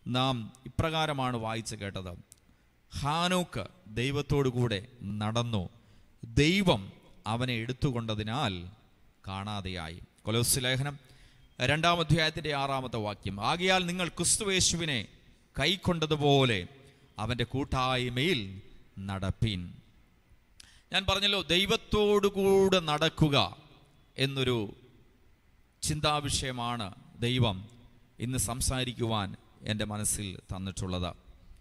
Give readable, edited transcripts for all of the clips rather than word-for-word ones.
നാം ഇപ്രകാരമാണ് വായിച്ച് കേട്ടത്. ഹാനോക്ക് ദൈവത്തോടു കൂടെ നടന്നു, ദൈവം അവനെ എടുത്തുകൊണ്ടതിനാൽ കാണാതെയായി. കൊലോസ്യ ലേഖനം 2-ാം അധ്യായത്തിൻ്റെ 6-ാമത്തെ വാക്യം. ആകയാൽ നിങ്ങൾ ക്രിസ്തുയേശുവിനെ കൈക്കൊണ്ടതുപോലെ അവൻ്റെ കൂട്ടായ്മയിൽ നടപ്പീൻ. ഞാൻ പറഞ്ഞല്ലോ, ദൈവത്തോടുകൂടെ നടക്കുക എന്നൊരു ചിന്താവിഷയമാണ് ദൈവം ഇന്ന് സംസാരിക്കുവാൻ എൻ്റെ മനസ്സിൽ തന്നിട്ടുള്ളത്.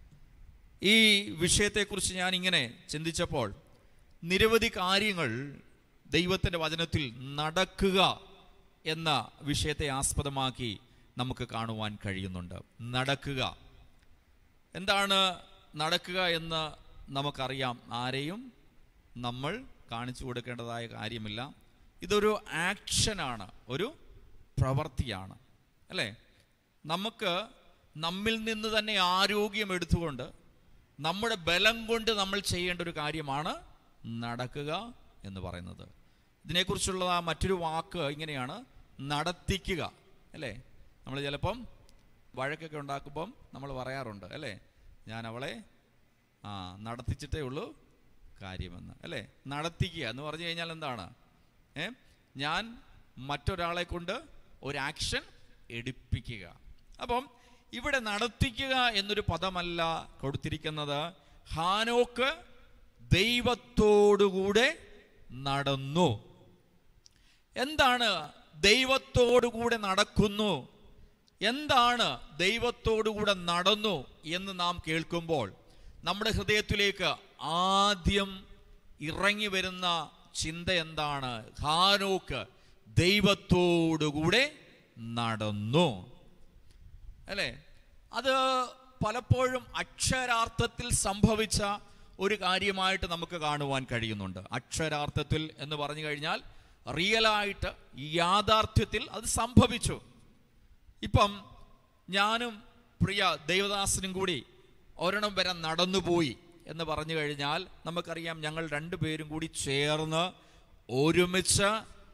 ഈ വിഷയത്തെക്കുറിച്ച് ഞാൻ ഇങ്ങനെ ചിന്തിച്ചപ്പോൾ നിരവധി കാര്യങ്ങൾ ദൈവത്തിൻ്റെ വചനത്തിൽ നടക്കുക എന്ന വിഷയത്തെ ആസ്പദമാക്കി നമുക്ക് കാണുവാൻ കഴിയുന്നുണ്ട്. നടക്കുക എന്താണ്? നടക്കുക എന്ന് നമുക്കറിയാം. ആരെയും നമ്മൾ കാണിച്ചു കൊടുക്കേണ്ടതായ കാര്യമില്ല. ഇതൊരു ആക്ഷനാണ്, ഒരു പ്രവൃത്തിയാണ്, അല്ലേ? നമുക്ക് നമ്മിൽ നിന്ന് തന്നെ ആരോഗ്യം എടുത്തുകൊണ്ട് നമ്മുടെ ബലം കൊണ്ട് നമ്മൾ ചെയ്യേണ്ട ഒരു കാര്യമാണ് നടക്കുക എന്ന് പറയുന്നത്. ഇതിനെക്കുറിച്ചുള്ള മറ്റൊരു വാക്ക് ഇങ്ങനെയാണ്, നടത്തിക്കുക, അല്ലേ? നമ്മൾ ചിലപ്പം വഴക്കൊക്കെ ഉണ്ടാക്കുമ്പം നമ്മൾ പറയാറുണ്ട്, അല്ലേ? ഞാൻ അവളെ നടത്തിച്ചിട്ടേ ഉള്ളൂ കാര്യമെന്ന്, അല്ലേ? നടത്തിക്കുക എന്ന് പറഞ്ഞു കഴിഞ്ഞാൽ എന്താണ്? ഞാൻ മറ്റൊരാളെ കൊണ്ട് ഒരു ആക്ഷൻ എടുപ്പിക്കുക. അപ്പം ഇവിടെ നടത്തിക്കുക എന്നൊരു പദമല്ല കൊടുത്തിരിക്കുന്നത്. ഹാനോക്ക് ദൈവത്തോടുകൂടെ നടന്നു. എന്താണ് ദൈവത്തോടുകൂടെ നടക്കുന്നു? എന്താണ് ദൈവത്തോടുകൂടെ നടന്നു എന്ന് നാം കേൾക്കുമ്പോൾ നമ്മുടെ ഹൃദയത്തിലേക്ക് ആദ്യം ഇറങ്ങി വരുന്ന ചിന്ത എന്താണ്? ഹാനോക്ക് ദൈവത്തോടുകൂടെ നടന്നു, അല്ലേ? അത് പലപ്പോഴും അക്ഷരാർത്ഥത്തിൽ സംഭവിച്ച ഒരു കാര്യമായിട്ട് നമുക്ക് കാണുവാൻ കഴിയുന്നുണ്ട്. അക്ഷരാർത്ഥത്തിൽ എന്ന് പറഞ്ഞു കഴിഞ്ഞാൽ റിയലായിട്ട്, യാഥാർത്ഥ്യത്തിൽ അത് സംഭവിച്ചു. ഇപ്പം ഞാനും പ്രിയ ദൈവദാസനും കൂടി ഒരെണ്ണം വരെ നടന്നുപോയി എന്ന് പറഞ്ഞു കഴിഞ്ഞാൽ നമുക്കറിയാം, ഞങ്ങൾ രണ്ടുപേരും കൂടി ചേർന്ന് ഒരുമിച്ച്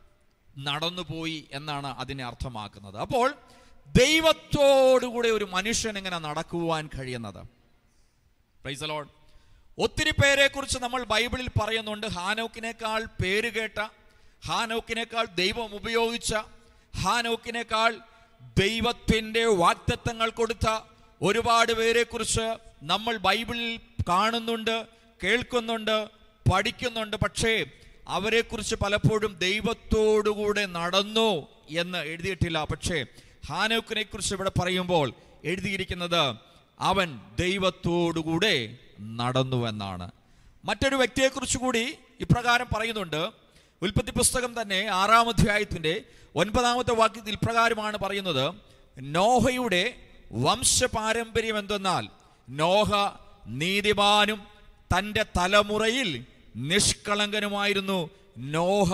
നടന്നുപോയി എന്നാണ് അതിനെ അർത്ഥമാക്കുന്നത്. അപ്പോൾ ദൈവത്തോടുകൂടെ ഒരു മനുഷ്യൻ എങ്ങനെ നടക്കുവാൻ കഴിയുന്നത്? Praise the lord. ഒത്തിരി പേരെ കുറിച്ച് നമ്മൾ ബൈബിളിൽ പറയുന്നുണ്ട്. ഹാനോക്കിനേക്കാൾ പേര് കേട്ട, ഹാനോക്കിനേക്കാൾ ദൈവം ഉപയോഗിച്ച, ഹാനോക്കിനേക്കാൾ ദൈവത്തിൻ്റെ വാഗ്ദത്തങ്ങൾ കൊടുത്ത ഒരുപാട് പേരെ കുറിച്ച് നമ്മൾ ബൈബിളിൽ കാണുന്നുണ്ട്, കേൾക്കുന്നുണ്ട്, പഠിക്കുന്നുണ്ട്. പക്ഷേ അവരെക്കുറിച്ച് പലപ്പോഴും ദൈവത്തോടുകൂടെ നടന്നു എന്ന് എഴുതിയിട്ടില്ല. പക്ഷേ ഹാനോക്കിനെ കുറിച്ച് ഇവിടെ പറയുമ്പോൾ എഴുതിയിരിക്കുന്നത് അവൻ ദൈവത്തോടുകൂടെ നടന്നു എന്നാണ്. മറ്റൊരു വ്യക്തിയെക്കുറിച്ച് കൂടി ഇപ്രകാരം പറയുന്നുണ്ട്. ഉൽപ്പത്തി പുസ്തകം തന്നെ 6-ാം അധ്യായത്തിൻ്റെ 9-ാമത്തെ വാക്യത്തിൽ ഇപ്രകാരമാണ് പറയുന്നത്. നോഹയുടെ വംശപാരമ്പര്യം എന്തെന്നാൽ നോഹ നീതിമാനും തൻ്റെ തലമുറയിൽ നിഷ്കളങ്കനുമായിരുന്നു. നോഹ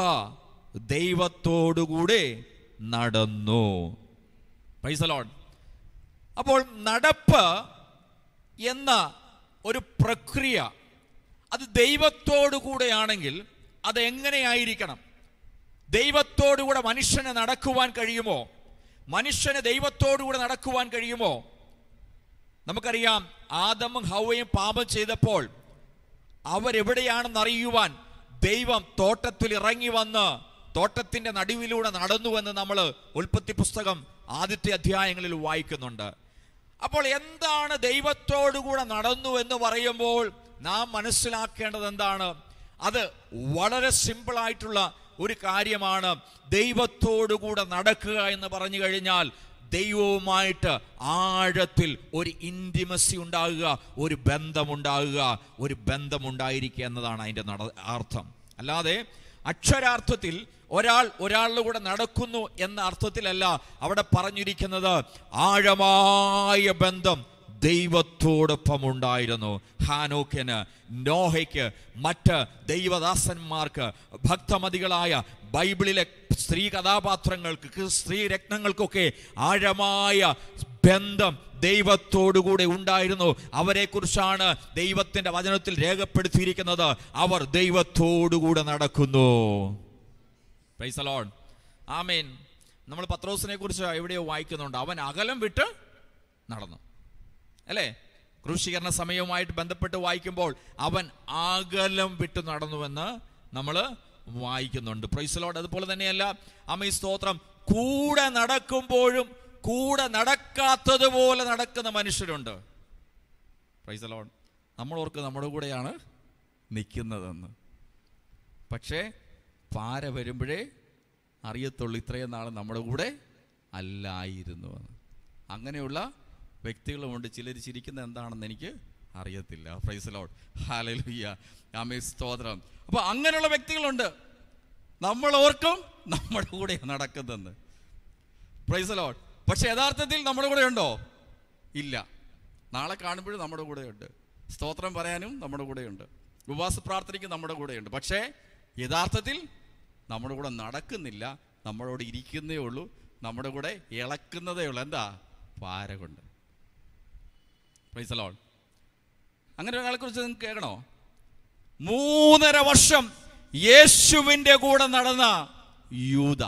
ദൈവത്തോടുകൂടെ നടന്നു. Praise the lord. അപ്പോൾ നടപ്പ് എന്ന ഒരു പ്രക്രിയ അത് ദൈവത്തോടുകൂടെയാണെങ്കിൽ അത് എങ്ങനെയായിരിക്കണം? ദൈവത്തോടുകൂടെ മനുഷ്യന് നടക്കുവാൻ കഴിയുമോ? മനുഷ്യന് ദൈവത്തോടുകൂടെ നടക്കുവാൻ കഴിയുമോ? നമുക്കറിയാം, ആദമും ഹവ്വയും പാപം ചെയ്തപ്പോൾ അവരെവിടെയാണെന്ന് അറിയുവാൻ ദൈവം തോട്ടത്തിൽ ഇറങ്ങി വന്ന് തോട്ടത്തിന്റെ നടുവിലൂടെ നടന്നുവെന്ന് നമ്മൾ ഉൽപ്പത്തി പുസ്തകം ആദ്യത്തെ അധ്യായങ്ങളിൽ വായിക്കുന്നുണ്ട്. അപ്പോൾ എന്താണ് ദൈവത്തോടുകൂടെ നടന്നു എന്ന് പറയുമ്പോൾ നാം മനസ്സിലാക്കേണ്ടത് എന്താണ്? അത് വളരെ സിമ്പിളായിട്ടുള്ള ഒരു കാര്യമാണ്. ദൈവത്തോടുകൂടെ നടക്കുക എന്ന് പറഞ്ഞു കഴിഞ്ഞാൽ ദൈവവുമായിട്ട് ആഴത്തിൽ ഒരു ഇൻറ്റിമസി ഉണ്ടാകുക, ഒരു ബന്ധമുണ്ടാകുക, ഒരു ബന്ധമുണ്ടായിരിക്കുക എന്നതാണ് അതിൻ്റെ അർത്ഥം. അല്ലാതെ അക്ഷരാർത്ഥത്തിൽ ഒരാളുടെ കൂടെ നടക്കുന്നു എന്ന അർത്ഥത്തിലല്ല അവിടെ പറഞ്ഞിരിക്കുന്നത്. ആഴമായ ബന്ധം ദൈവത്തോടൊപ്പം ഉണ്ടായിരുന്നു ഹാനോക്കിന്, നോഹയ്ക്ക്, മറ്റ് ദൈവദാസന്മാർക്ക്, ഭക്തമതികളായ ബൈബിളിലെ സ്ത്രീ കഥാപാത്രങ്ങൾക്ക്, സ്ത്രീ രത്നങ്ങൾക്കൊക്കെ ആഴമായ ബന്ധം ദൈവത്തോടുകൂടെ ഉണ്ടായിരുന്നു. അവരെക്കുറിച്ചാണ് ദൈവത്തിൻ്റെ വചനത്തിൽ രേഖപ്പെടുത്തിയിരിക്കുന്നത്. അവർ ദൈവത്തോടുകൂടെ നടക്കുന്നു. Praise the lord. ആമേൻ. നമ്മൾ പത്രോസിനെ കുറിച്ച് എവിടെയോ വായിക്കുന്നുണ്ട്. അവൻ അകലം വിട്ട് നടന്നു. അല്ലേ? ക്രൂശീകരണ സമയവുമായിട്ട് ബന്ധപ്പെട്ട് വായിക്കുമ്പോൾ അവൻ അകലം വിട്ടു നടന്നുവെന്ന് നമ്മൾ വായിക്കുന്നുണ്ട്. Praise the lord. അതുപോലെ തന്നെയല്ല, ആമേൻ, സ്തോത്രം, കൂടെ നടക്കുമ്പോഴും കൂടെ നടക്കാത്തതുപോലെ നടക്കുന്ന മനുഷ്യരുണ്ട്. Praise the lord. നമ്മൾ ഓർക്ക് നമ്മുടെ കൂടെയാണ് നിൽക്കുന്നതെന്ന്, പക്ഷേ പാര വരുമ്പോഴേ അറിയത്തുള്ളൂ ഇത്രയും നാൾ നമ്മുടെ കൂടെ അല്ലായിരുന്നു എന്ന്. അങ്ങനെയുള്ള വ്യക്തികളുമുണ്ട്. ചിലർ ചിരിക്കുന്നത് എന്താണെന്ന് എനിക്ക് അറിയത്തില്ല. Praise the lord. ഹല്ലേലൂയ. ആമേൻ, സ്തോത്രം. അപ്പോൾ അങ്ങനെയുള്ള വ്യക്തികളുണ്ട്. നമ്മൾ ഓർക്കും നമ്മുടെ കൂടെ നടക്കുന്നെന്ന്. Price the Lord. പക്ഷെ യഥാർത്ഥത്തിൽ നമ്മുടെ കൂടെ ഉണ്ടോ? ഇല്ല. നാളെ കാണുമ്പോഴും നമ്മുടെ കൂടെയുണ്ട്, സ്തോത്രം പറയാനും നമ്മുടെ കൂടെയുണ്ട്, ഉപവാസ പ്രാർത്ഥനയ്ക്ക് നമ്മുടെ കൂടെയുണ്ട്. പക്ഷേ യഥാർത്ഥത്തിൽ നമ്മുടെ കൂടെ നടക്കുന്നില്ല, നമ്മളോട് ഇരിക്കുന്നേ ഉള്ളൂ, നമ്മുടെ കൂടെ ഇളക്കുന്നതേ ഉള്ളൂ. എന്താ? പാര കൊണ്ട്. Praise the lord. അങ്ങനെ ഒരാളെ കുറിച്ച് നിങ്ങൾക്ക് കേൾക്കണോ? 3.5 വർഷം യേശുവിൻ്റെ കൂടെ നടന്ന യൂദ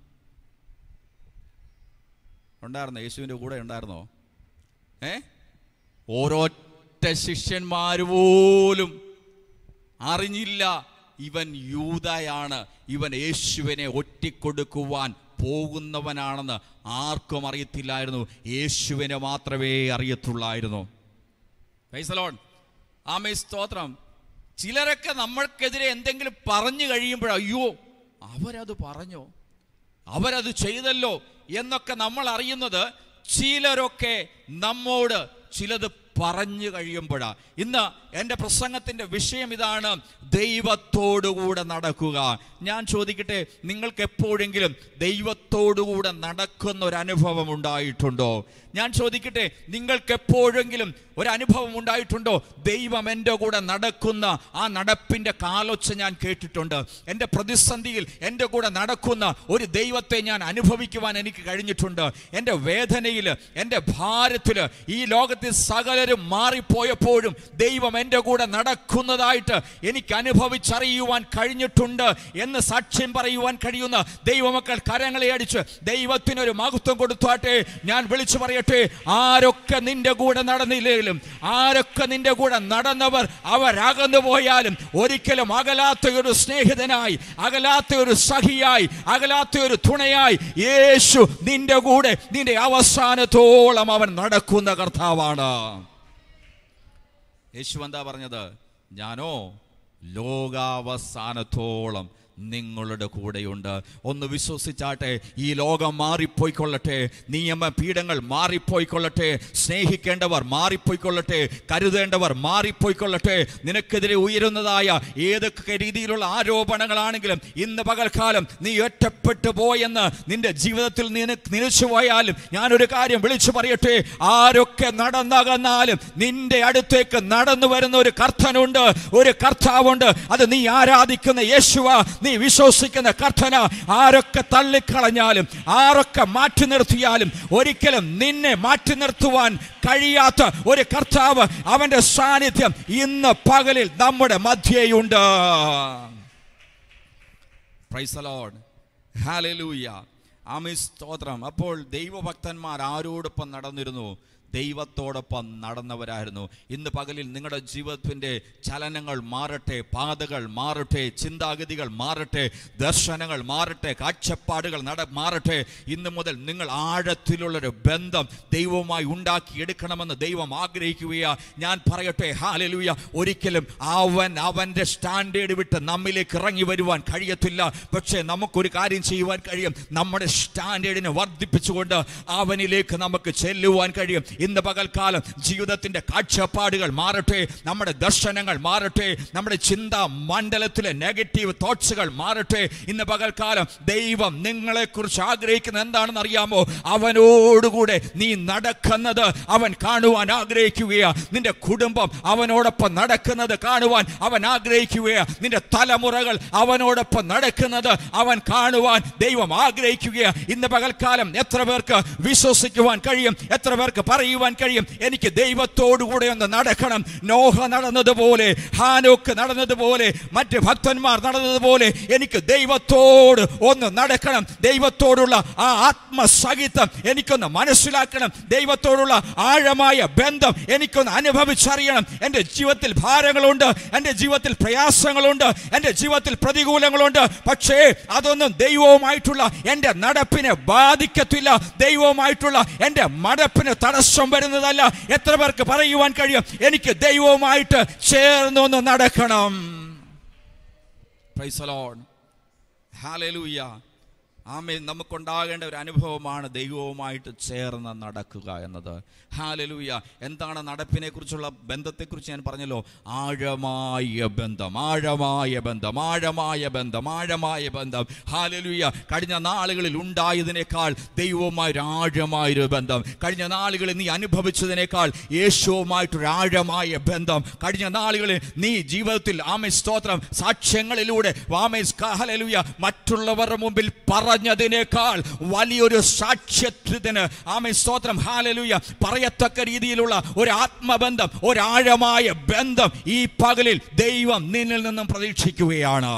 ഉണ്ടായിരുന്നോ? യേശുവിൻ്റെ കൂടെ ഉണ്ടായിരുന്നോ? ഓരോറ്റ ശിഷ്യന്മാർ പോലും അറിഞ്ഞില്ല ഇവൻ യൂദയാണ്, ഇവൻ യേശുവിനെ ഒറ്റിക്കൊടുക്കുവാൻ പോകുന്നവനാണെന്ന് ആർക്കും അറിയത്തില്ലായിരുന്നു. യേശുവിനെ മാത്രമേ അറിയത്തുള്ളായിരുന്നു. Praise the lord. ആമേൻ, സ്തോത്രം. ചിലരൊക്കെ നമ്മൾക്കെതിരെ എന്തെങ്കിലും പറഞ്ഞു കഴിയുമ്പോൾ അയ്യോ അവരത് പറഞ്ഞോ, അവരത് ചെയ്തല്ലോ എന്നൊക്കെ നമ്മൾ അറിയുന്നത് ചിലരൊക്കെ നമ്മോട് ചിലത് പറഞ്ഞു കഴിയുമ്പോഴാണ്. ഇന്ന് എൻ്റെ പ്രസംഗത്തിൻ്റെ വിഷയം ഇതാണ്, ദൈവത്തോടുകൂടെ നടക്കുക. ഞാൻ ചോദിക്കട്ടെ, നിങ്ങൾക്ക് എപ്പോഴെങ്കിലും ദൈവത്തോടുകൂടെ നടക്കുന്ന ഒരു അനുഭവം ഉണ്ടായിട്ടുണ്ടോ? ഞാൻ ചോദിക്കട്ടെ, നിങ്ങൾക്ക് എപ്പോഴെങ്കിലും ഒരനുഭവം ഉണ്ടായിട്ടുണ്ടോ? ദൈവം എൻ്റെ കൂടെ നടക്കുന്ന ആ നടപ്പിൻ്റെ കാലൊച്ച ഞാൻ കേട്ടിട്ടുണ്ട്. എൻ്റെ പ്രതിസന്ധിയിൽ എൻ്റെ കൂടെ നടക്കുന്ന ഒരു ദൈവത്തെ ഞാൻ അനുഭവിക്കുവാൻ എനിക്ക് കഴിഞ്ഞിട്ടുണ്ട്. എൻ്റെ വേദനയിൽ, എൻ്റെ ഭാരത്തിൽ, ഈ ലോകത്തിൽ സകലരും മാറിപ്പോയപ്പോഴും ദൈവം എൻ്റെ കൂടെ നടക്കുന്നതായിട്ട് എനിക്ക് അനുഭവിച്ചറിയുവാൻ കഴിഞ്ഞിട്ടുണ്ട് എന്ന് സാക്ഷ്യം പറയുവാൻ കഴിയുന്ന ദൈവമക്കൾ കരങ്ങളെ അടിച്ച് ദൈവത്തിനൊരു മഹത്വം കൊടുത്താട്ടെ. ഞാൻ വിളിച്ചു പറയട്ടെ, ആരൊക്കെ നിന്റെ കൂടെ നടന്നില്ലെങ്കിലും, ആരൊക്കെ നിന്റെ കൂടെ നടന്നവർ അവരകന്നു പോയാലും ഒരിക്കലും അകലാത്ത ഒരു സ്നേഹിതനായി, അകലാത്ത ഒരു സഖിയായി, അകലാത്ത ഒരു തുണയായി യേശു നിന്റെ കൂടെ നിന്റെ അവസാനത്തോളം അവൻ നടക്കുന്ന കർത്താവാണ്. യേശു എന്താ പറഞ്ഞത്? ഞാനോ ലോകാവസാനത്തോളം നിങ്ങളുടെ കൂടെയുണ്ട്. ഒന്ന് വിശ്വസിച്ചാട്ടെ. ഈ ലോകം മാറിപ്പോയിക്കൊള്ളട്ടെ, നിയമപീഠങ്ങൾ മാറിപ്പോയിക്കൊള്ളട്ടെ, സ്നേഹിക്കേണ്ടവർ മാറിപ്പോയിക്കൊള്ളട്ടെ, കരുതേണ്ടവർ മാറിപ്പോയിക്കൊള്ളട്ടെ, നിനക്കെതിരെ ഉയരുന്നതായ ഏതൊക്കെ രീതിയിലുള്ള ആരോപണങ്ങളാണെങ്കിലും ഇന്ന് പകൽക്കാലം നീ ഒറ്റപ്പെട്ടു പോയെന്ന് നിന്റെ ജീവിതത്തിൽ നിലച്ചു പോയാലും ഞാനൊരു കാര്യം വിളിച്ചു പറയട്ടെ, ആരൊക്കെ നടന്നകന്നാലും നിന്റെ അടുത്തേക്ക് നടന്നു വരുന്ന ഒരു കർത്തനുണ്ട്, ഒരു കർത്താവുണ്ട്. അത് നീ ആരാധിക്കുന്ന യേശുവാ, നീ വിശ്വസിക്കുന്ന കർത്തന. ആരൊക്കെ തള്ളിക്കളഞ്ഞാലും, ആരൊക്കെ മാറ്റി നിർത്തിയാലും ഒരിക്കലും നിന്നെ മാറ്റി നിർത്തുവാൻ കഴിയാത്ത ഒരു കർത്താവ്, അവന്റെ സാന്നിധ്യം ഇന്ന് പകലിൽ നമ്മുടെ മധ്യേയുണ്ട്. Praise the lord. ഹല്ലേലൂയ. ആമേൻ, സ്തോത്രം. അപ്പോൾ ദൈവഭക്തന്മാർ ആരോടൊപ്പം നടന്നിരുന്നു? ദൈവത്തോടൊപ്പം നടന്നവരായിരുന്നു. ഇന്ന് പകലിൽ നിങ്ങളുടെ ജീവിതത്തിൻ്റെ ചലനങ്ങൾ മാറട്ടെ, പാതകൾ മാറട്ടെ, ചിന്താഗതികൾ മാറട്ടെ, ദർശനങ്ങൾ മാറട്ടെ, കാഴ്ചപ്പാടുകൾ മാറട്ടെ. ഇന്ന് മുതൽ നിങ്ങൾ ആഴത്തിലുള്ളൊരു ബന്ധം ദൈവവുമായി ഉണ്ടാക്കിയെടുക്കണമെന്ന് ദൈവം ആഗ്രഹിക്കുകയാണ്. ഞാൻ പറയട്ടെ, ഹല്ലേലൂയ, ഒരിക്കലും അവൻ്റെ സ്റ്റാൻഡേർഡ് വിട്ട് നമ്മിലേക്ക് ഇറങ്ങി വരുവാൻ കഴിയത്തില്ല. പക്ഷേ നമുക്കൊരു കാര്യം ചെയ്യുവാൻ കഴിയും, നമ്മുടെ സ്റ്റാൻഡേർഡിനെ വർദ്ധിപ്പിച്ചുകൊണ്ട് അവനിലേക്ക് നമുക്ക് ചെല്ലുവാൻ കഴിയും. ഇന്ന് പകൽക്കാലം ജീവിതത്തിൻ്റെ കാഴ്ചപ്പാടുകൾ മാറട്ടെ, നമ്മുടെ ദർശനങ്ങൾ മാറട്ടെ, നമ്മുടെ ചിന്താ മണ്ഡലത്തിലെ നെഗറ്റീവ് തോട്ട്സുകൾ മാറട്ടെ. ഇന്ന് പകൽക്കാലം ദൈവം നിങ്ങളെക്കുറിച്ച് ആഗ്രഹിക്കുന്നത് എന്താണെന്ന് അറിയാമോ? അവനോടുകൂടെ നീ നടക്കുന്നത് അവൻ കാണുവാൻ ആഗ്രഹിക്കുകയാണ്. നിന്റെ കുടുംബം അവനോടൊപ്പം നടക്കുന്നത് കാണുവാൻ അവൻ ആഗ്രഹിക്കുകയാണ്. നിന്റെ തലമുറകൾ അവനോടൊപ്പം നടക്കുന്നത് അവൻ കാണുവാൻ ദൈവം ആഗ്രഹിക്കുകയാണ്. ഇന്ന് പകൽക്കാലം എത്ര പേർക്ക് വിശ്വസിക്കുവാൻ കഴിയും? എത്ര പേർക്ക് പറയാൻ പറയുവാൻ കഴിയും, എനിക്ക് ദൈവത്തോടു കൂടെ ഒന്ന് നടക്കണം. നോഹ നടന്നതുപോലെ, ഹാനോക്ക് നടന്നതുപോലെ, മറ്റ് ഭക്തന്മാർ നടന്നതുപോലെ എനിക്ക് ദൈവത്തോട് ഒന്ന് നടക്കണം. ദൈവത്തോടുള്ള ആ ആത്മസഹിതം എനിക്കൊന്ന് മനസ്സിലാക്കണം. ദൈവത്തോടുള്ള ആഴമായ ബന്ധം എനിക്കൊന്ന് അനുഭവിച്ചറിയണം. എൻ്റെ ജീവിതത്തിൽ ഭാരങ്ങളുണ്ട്, എൻ്റെ ജീവിതത്തിൽ പ്രയാസങ്ങളുണ്ട്, എൻ്റെ ജീവിതത്തിൽ പ്രതികൂലങ്ങളുണ്ട്. പക്ഷേ അതൊന്നും ദൈവവുമായിട്ടുള്ള എൻ്റെ നടപ്പിനെ ബാധിക്കത്തില്ല. ദൈവവുമായിട്ടുള്ള എൻ്റെ നടപ്പിന് തടസ്സം വരുന്നതല്ല. എത്ര പേർക്ക് പറയുവാൻ കഴിയും, എനിക്ക് ദൈവവുമായിട്ട് ചേർന്നൊന്ന് നടക്കണം? പ്രൈസ് ദി ലോർഡ്, ഹല്ലേലൂയ, ആമേൻ. നമുക്കുണ്ടാകേണ്ട ഒരു അനുഭവമാണ് ദൈവവുമായിട്ട് ചേർന്ന് നടക്കുക എന്നത്. ഹല്ലേലൂയ. എന്താണ് നടപ്പിനെ കുറിച്ചുള്ള ബന്ധത്തെക്കുറിച്ച് ഞാൻ പറഞ്ഞല്ലോ, ആഴമായ ബന്ധം, ആഴമായ ബന്ധം, ആഴമായ ബന്ധം, ആഴമായ ബന്ധം. ഹല്ലേലൂയ. കഴിഞ്ഞ നാളുകളിൽ ഉണ്ടായതിനേക്കാൾ ദൈവവുമായൊരു ആഴമായൊരു ബന്ധം, കഴിഞ്ഞ നാളുകളിൽ നീ അനുഭവിച്ചതിനേക്കാൾ യേശുവുമായിട്ടൊരു ആഴമായ ബന്ധം, കഴിഞ്ഞ നാളുകളിൽ നീ ജീവിതത്തിൽ ആമേൻ സ്തോത്രം സാക്ഷ്യങ്ങളിലൂടെ ആമേൻ ഹല്ലേലൂയ മറ്റുള്ളവരുടെ മുമ്പിൽ പറഞ്ഞതിനേക്കാൾ വലിയൊരു സാക്ഷ്യത്തിന് ആമേൻ സ്തോത്രം ഹല്ലേലൂയ പറയത്തക്ക രീതിയിലുള്ള ഒരു ആത്മബന്ധം, ഒരാഴമായ ബന്ധം ഈ പകലിൽ ദൈവം നിന്നിൽ നിന്നും പ്രതീക്ഷിക്കുകയാണ്.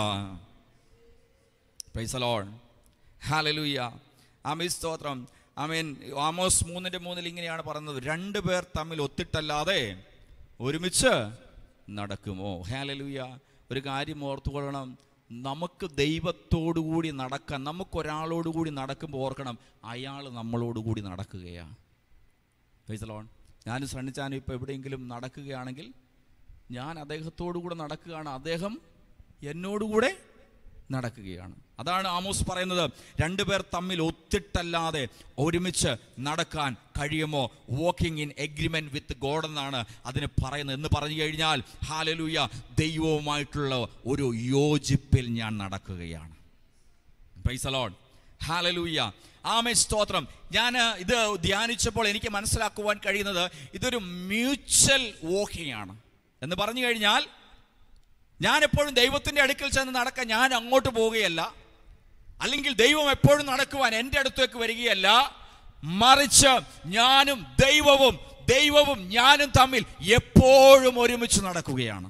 പ്രൈസ് ദി ലോർഡ്, ഹല്ലേലൂയ, ആമേൻ സ്തോത്രം. ആമേൻ. ആമോസ് 3:3 ഇങ്ങനെയാണ് പറയുന്നത്, 2 പേർ തമ്മിൽ ഒത്തിട്ടല്ലാതെ ഒരുമിച്ച് നടക്കുമോ? ഹല്ലേലൂയ. ഒരു കാര്യം ഓർത്തുകൊള്ളണം, നമുക്ക് ദൈവത്തോടുകൂടി നടക്കാൻ, നമുക്കൊരാളോടുകൂടി നടക്കുമ്പോൾ ഓർക്കണം, അയാൾ നമ്മളോടുകൂടി നടക്കുകയാണ്. Praise the lord. ഞാനും സണ്ണിച്ചാനും ഇപ്പോൾ എവിടെയെങ്കിലും നടക്കുകയാണെങ്കിൽ ഞാൻ അദ്ദേഹത്തോടു കൂടെ നടക്കുകയാണ്, അദ്ദേഹം എന്നോടുകൂടെ നടക്കുകയാണ്. അതാണ് ആമോസ് പറയുന്നത്, 2 പേർ തമ്മിൽ ഒത്തിട്ടല്ലാതെ ഒരുമിച്ച് നടക്കാൻ കഴിയുമോ? Walking in agreement with God എന്നാണ് അതിന് പറയുന്നത്. എന്ന് പറഞ്ഞു കഴിഞ്ഞാൽ ഹല്ലേലൂയ, ദൈവവുമായിട്ടുള്ള ഒരു യോജിപ്പിൽ ഞാൻ നടക്കുകയാണ്. പ്രൈസ് ദി ലോർഡ്, ഹല്ലേലൂയ, ആമേൻ സ്തോത്രം. ഞാൻ ഇത് ധ്യാനിച്ചപ്പോൾ എനിക്ക് മനസ്സിലാക്കുവാൻ കഴിയുന്നത് ഇതൊരു മ്യൂച്വൽ വാക്കിംഗ് ആണ്. എന്ന് പറഞ്ഞു കഴിഞ്ഞാൽ ഞാൻ എപ്പോഴും ദൈവത്തിൻ്റെ അടുക്കൽ ചെന്ന് നടക്കാൻ ഞാൻ അങ്ങോട്ട് പോവുകയല്ല, അല്ലെങ്കിൽ ദൈവം എപ്പോഴും നടക്കുവാൻ എൻ്റെ അടുത്തേക്ക് വരികയല്ല, മറിച്ച് ഞാനും ദൈവവും ഞാനും തമ്മിൽ എപ്പോഴും ഒരുമിച്ച് നടക്കുകയാണ്.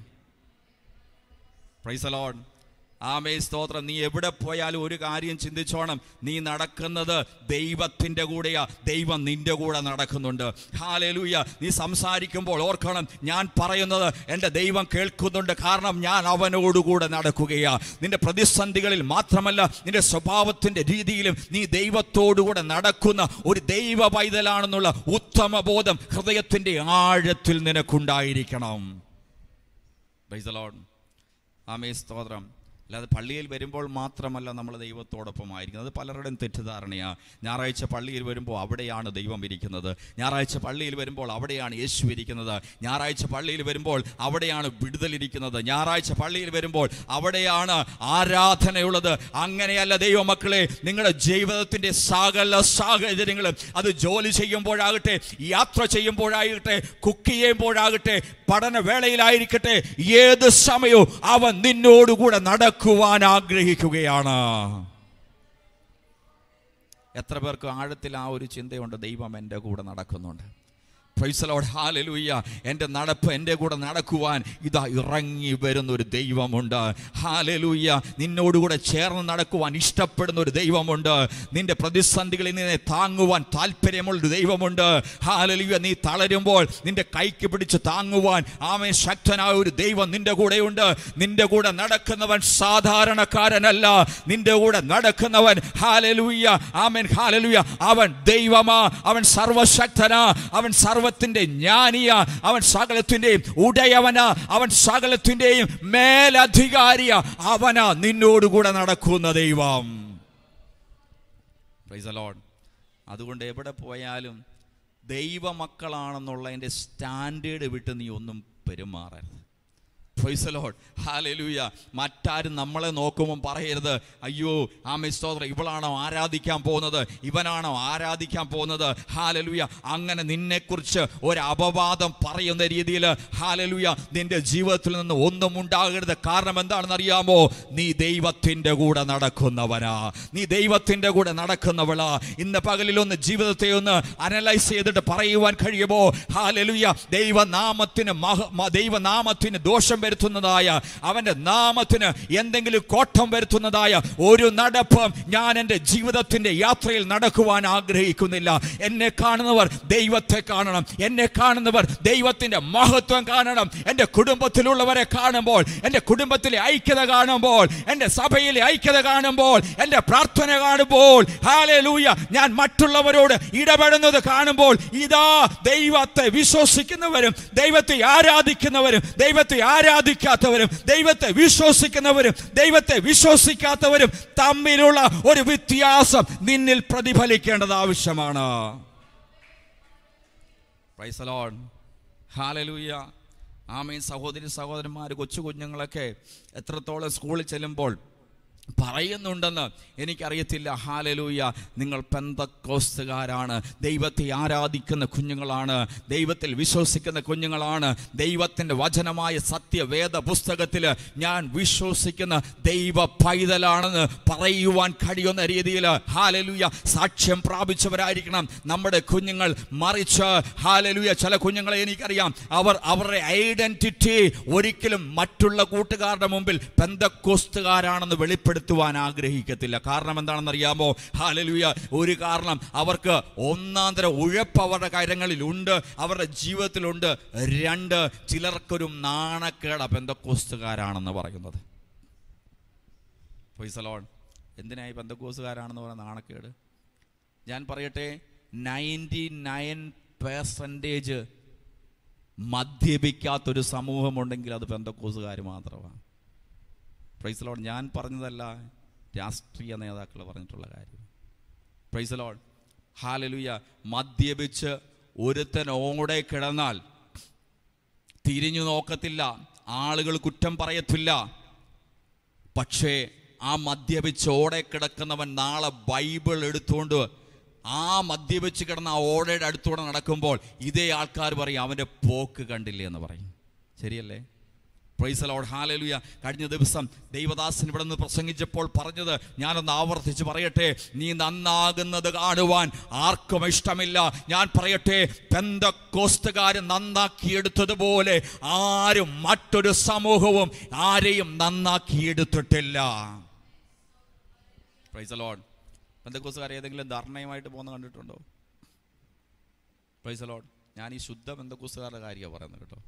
പ്രൈസ് ദി ലോർഡ്, ആമേൻ സ്തോത്രം. നീ എവിടെ പോയാലും ഒരു കാര്യം ചിന്തിച്ചോണം, നീ നടക്കുന്നത് ദൈവത്തിൻ്റെ കൂടെയാ, ദൈവം നിന്റെ കൂടെ നടക്കുന്നുണ്ട്. ഹല്ലേലൂയ. നീ സംസാരിക്കുമ്പോൾ ഓർക്കണം, ഞാൻ പറയുന്നത് എൻ്റെ ദൈവം കേൾക്കുന്നുണ്ട്, കാരണം ഞാൻ അവനോടുകൂടെ നടക്കുകയാ. നിന്റെ പ്രതിസന്ധികളിൽ മാത്രമല്ല, നിന്റെ സ്വഭാവത്തിൻ്റെ രീതിയിലും നീ ദൈവത്തോടുകൂടെ നടക്കുന്ന ഒരു ദൈവ പൈതലാണെന്നുള്ള ഉത്തമ ബോധം ഹൃദയത്തിൻ്റെ ആഴത്തിൽ നിനക്കുണ്ടായിരിക്കണം. പ്രൈസ് ദി ലോർഡ്, ആമേൻ സ്തോത്രം. അല്ലാതെ പള്ളിയിൽ വരുമ്പോൾ മാത്രമല്ല നമ്മൾ ദൈവത്തോടൊപ്പമായിരിക്കുന്നത്. അത് പലരുടെയും തെറ്റിദ്ധാരണയാണ്. ഞായറാഴ്ച പള്ളിയിൽ വരുമ്പോൾ അവിടെയാണ് ദൈവം ഇരിക്കുന്നത്, ഞായറാഴ്ച പള്ളിയിൽ വരുമ്പോൾ അവിടെയാണ് യേശു ഇരിക്കുന്നത്, ഞായറാഴ്ച പള്ളിയിൽ വരുമ്പോൾ അവിടെയാണ് വിടുതലിരിക്കുന്നത്, ഞായറാഴ്ച പള്ളിയിൽ വരുമ്പോൾ അവിടെയാണ് ആരാധനയുള്ളത്. അങ്ങനെയല്ല ദൈവമക്കളെ. നിങ്ങളുടെ ജീവിതത്തിൻ്റെ സകല സാഹചര്യങ്ങളും, അത് ജോലി ചെയ്യുമ്പോഴാകട്ടെ, യാത്ര ചെയ്യുമ്പോഴാകട്ടെ, കുക്ക് ചെയ്യുമ്പോഴാകട്ടെ, പഠനവേളയിലായിരിക്കട്ടെ, ഏത് സമയവും അവൻ നിന്നോടുകൂടെ നടക്കുവാൻ ആഗ്രഹിക്കുകയാണ്. എത്ര പേർക്ക് ആഴത്തിൽ ആ ഒരു ചിന്തയുണ്ട്, ദൈവം എൻ്റെ കൂടെ നടക്കുന്നുണ്ട്? പ്രൈസ് ദി ലോർഡ്, ഹല്ലേലൂയ. എൻ്റെ നടപ്പ് എൻ്റെ കൂടെ നടക്കുവാൻ ഇതാ ഇറങ്ങി വരുന്നൊരു ദൈവമുണ്ട്. ഹല്ലേലൂയ. നിന്നോടുകൂടെ ചേർന്ന് നടക്കുവാൻ ഇഷ്ടപ്പെടുന്ന ഒരു ദൈവമുണ്ട്. നിന്റെ പ്രതിസന്ധികളിൽ നിന്നെ താങ്ങുവാൻ താല്പര്യമുള്ളൊരു ദൈവമുണ്ട്. ഹല്ലേലൂയ. നീ തളരുമ്പോൾ നിന്റെ കൈക്ക് പിടിച്ച് താങ്ങുവാൻ ആമേൻ ശക്തനായ ഒരു ദൈവം നിന്റെ കൂടെയുണ്ട്. നിന്റെ കൂടെ നടക്കുന്നവൻ സാധാരണക്കാരനല്ല. നിന്റെ കൂടെ നടക്കുന്നവൻ ഹല്ലേലൂയ, ആമേൻ ഹല്ലേലൂയ, അവൻ ദൈവമാ, അവൻ സർവശക്തനാ, അവൻ സർവത്തിന്റെ ജ്ഞാനിയാ, അവൻ സകലത്തിന്റെയും ഉടയവനാ, അവൻ സകലത്തിന്റെയും മേലധികാരിയാ, അവനാ നിന്നോടുകൂടെ നടക്കുന്ന ദൈവം. Praise the lord. അതുകൊണ്ട് എവിടെ പോയാലും ദൈവമക്കളാണെന്നുള്ളതിൻ്റെ സ്റ്റാൻഡേർഡ് വിട്ട് നീ ഒന്നും പെരുമാറരുത്. Praise the lord. ഹല്ലേലൂയ. മറ്റാരും നമ്മളെ നോക്കുമ്പോൾ പറയരുത്, അയ്യോ ആമേൻ സ്തോത്രം, ഇവളാണോ ആരാധിക്കാൻ പോകുന്നത്, ഇവനാണോ ആരാധിക്കാൻ പോകുന്നത്. ഹല്ലേലൂയ. അങ്ങനെ നിന്നെക്കുറിച്ച് ഒരു അപവാദം പറയുന്ന രീതിയിൽ ഹല്ലേലൂയ നിന്റെ ജീവിതത്തിൽ നിന്ന് ഒന്നും ഉണ്ടാകരുത്. കാരണം എന്താണെന്ന് അറിയാമോ? നീ ദൈവത്തിൻ്റെ കൂടെ നടക്കുന്നവനാ, നീ ദൈവത്തിൻ്റെ കൂടെ നടക്കുന്നവളാ. ഇന്ന് പകലിലൊന്ന് ജീവിതത്തെ ഒന്ന് അനലൈസ് ചെയ്തിട്ട് പറയുവാൻ കഴിയുമോ? ഹല്ലേലൂയ. ദൈവനാമത്തിന് ദോഷം വരുത്തുന്നതായ, അവൻ്റെ നാമത്തിന് എന്തെങ്കിലും കോട്ടം വരുത്തുന്നതായ ഒരു നടപ്പ് ഞാൻ എൻ്റെ ജീവിതത്തിൻ്റെ യാത്രയിൽ നടക്കുവാൻ ആഗ്രഹിക്കുന്നില്ല. എന്നെ കാണുന്നവർ ദൈവത്തെ കാണണം, എന്നെ കാണുന്നവർ ദൈവത്തിൻ്റെ മഹത്വം കാണണം. എൻ്റെ കുടുംബത്തിലുള്ളവരെ കാണുമ്പോൾ, എൻ്റെ കുടുംബത്തിലെ ഐക്യത കാണുമ്പോൾ, എൻ്റെ സഭയിലെ ഐക്യത കാണുമ്പോൾ, എൻ്റെ പ്രാർത്ഥന കാണുമ്പോൾ, ഹല്ലേലൂയ, ഞാൻ മറ്റുള്ളവരോട് ഇടപെടുന്നത് കാണുമ്പോൾ, ഇതാ ദൈവത്തെ വിശ്വസിക്കുന്നവരും ദൈവത്തെ ആരാധിക്കുന്നവരും ദൈവത്തെ ആരാധിക്കാത്തവരും ദൈവത്തെ വിശ്വസിക്കുന്നവരും ദൈവത്തെ വിശ്വസിക്കാത്തവരും തമ്മിലുള്ള ഒരു വ്യത്യാസം നിന്നിൽ പ്രതിഫലിക്കേണ്ടത് ആവശ്യമാണ്. Praise the lord. ഹല്ലേലൂയ. ആമേൻ. സഹോദരി സഹോദരന്മാർ, കൊച്ചു കുഞ്ഞുങ്ങളൊക്കെ എത്രത്തോളം സ്കൂളിൽ ചെല്ലുമ്പോൾ പറയുന്നുണ്ടെന്ന് എനിക്കറിയത്തില്ല. ഹല്ലേലൂയ. നിങ്ങൾ പെന്തക്കോസ്തുകാരാണ്, ദൈവത്തെ ആരാധിക്കുന്ന കുഞ്ഞുങ്ങളാണ്, ദൈവത്തിൽ വിശ്വസിക്കുന്ന കുഞ്ഞുങ്ങളാണ്, ദൈവത്തിൻ്റെ വചനമായ സത്യവേദ പുസ്തകത്തിൽ ഞാൻ വിശ്വസിക്കുന്ന ദൈവ പൈതലാണെന്ന് പറയുവാൻ കഴിയുന്ന രീതിയിൽ ഹല്ലേലൂയ സാക്ഷ്യം പ്രാപിച്ചവരായിരിക്കണം നമ്മുടെ കുഞ്ഞുങ്ങൾ. മറിച്ച് ഹല്ലേലൂയ ചില കുഞ്ഞുങ്ങളെ എനിക്കറിയാം, അവരുടെ ഐഡന്റിറ്റി ഒരിക്കലും മറ്റുള്ള കൂട്ടുകാരുടെ മുമ്പിൽ പെന്തക്കോസ്തുകാരാണെന്ന് വെളിപ്പെടുത്തുവാൻ ആഗ്രഹിക്കത്തില്ല. കാരണം എന്താണെന്ന് അറിയാമോ? ഹല്ലേലൂയ. ഒരു കാരണം, അവർക്ക് ഒന്നാന്തരം ഉഴപ്പ് അവരുടെ കാര്യങ്ങളിലുണ്ട്, അവരുടെ ജീവിതത്തിലുണ്ട്. രണ്ട്, ചിലർക്കൊരു നാണക്കേട പെന്തക്കോസ്തുകാരാണെന്ന് പറയുന്നത്. Praise the lord. എന്തിനായി പെന്തക്കോസ്തുകാരാണെന്ന് പറയുന്ന നാണക്കേട്? ഞാൻ പറയട്ടെ, 99% മദ്യപിക്കാത്തൊരു സമൂഹമുണ്ടെങ്കിൽ അത് പെന്തക്കോസ്തുകാർ മാത്രമാണ്. Praise the lord. ഞാൻ പറഞ്ഞതല്ല, രാഷ്ട്രീയ നേതാക്കൾ പറഞ്ഞിട്ടുള്ള കാര്യം. Praise the lord. ഹല്ലേലൂയ. മദ്യപിച്ച് ഒരുത്തൻ ഓടെ കിടന്നാൽ തിരിഞ്ഞു നോക്കത്തില്ല, ആളുകൾ കുറ്റം പറയത്തില്ല. പക്ഷേ ആ മദ്യപിച്ച് ഓടെ കിടക്കുന്നവൻ നാളെ ബൈബിൾ എടുത്തുകൊണ്ട് ആ മദ്യപിച്ച് കിടന്ന ആ ഓടയുടെ അടുത്തൂടെ നടക്കുമ്പോൾ ഇതേ ആൾക്കാർ പറയും, അവൻ്റെ പോക്ക് കണ്ടില്ലേ എന്ന് പറയും. ശരിയല്ലേ? Praise the lord. ഹല്ലേലൂയ. കഴിഞ്ഞ ദിവസം ദൈവദാസൻ ഇവിടെ നിന്ന് പ്രസംഗിച്ചപ്പോൾ പറഞ്ഞത് ഞാനൊന്ന് ആവർത്തിച്ച് പറയട്ടെ. നീ നന്നാകുന്നത് കാണുവാൻ ആർക്കും ഇഷ്ടമില്ല. ഞാൻ പറയട്ടെ, പെന്തക്കോസ്തുകാർ നന്നാക്കിയെടുത്തതുപോലെ ആരും മറ്റൊരു സമൂഹവും ആരെയും നന്നാക്കിയെടുത്തിട്ടില്ല. Praise the lord. പെന്തക്കോസ്തുകാർ ഏതെങ്കിലും ധർണയുമായിട്ട് പോകുന്ന കണ്ടിട്ടുണ്ടോ? Praise the lord. ഞാൻ ഈ ശുദ്ധ പെന്തക്കോസ്തുകാരുടെ കാര്യമാണ് പറയുന്നത് കേട്ടോ.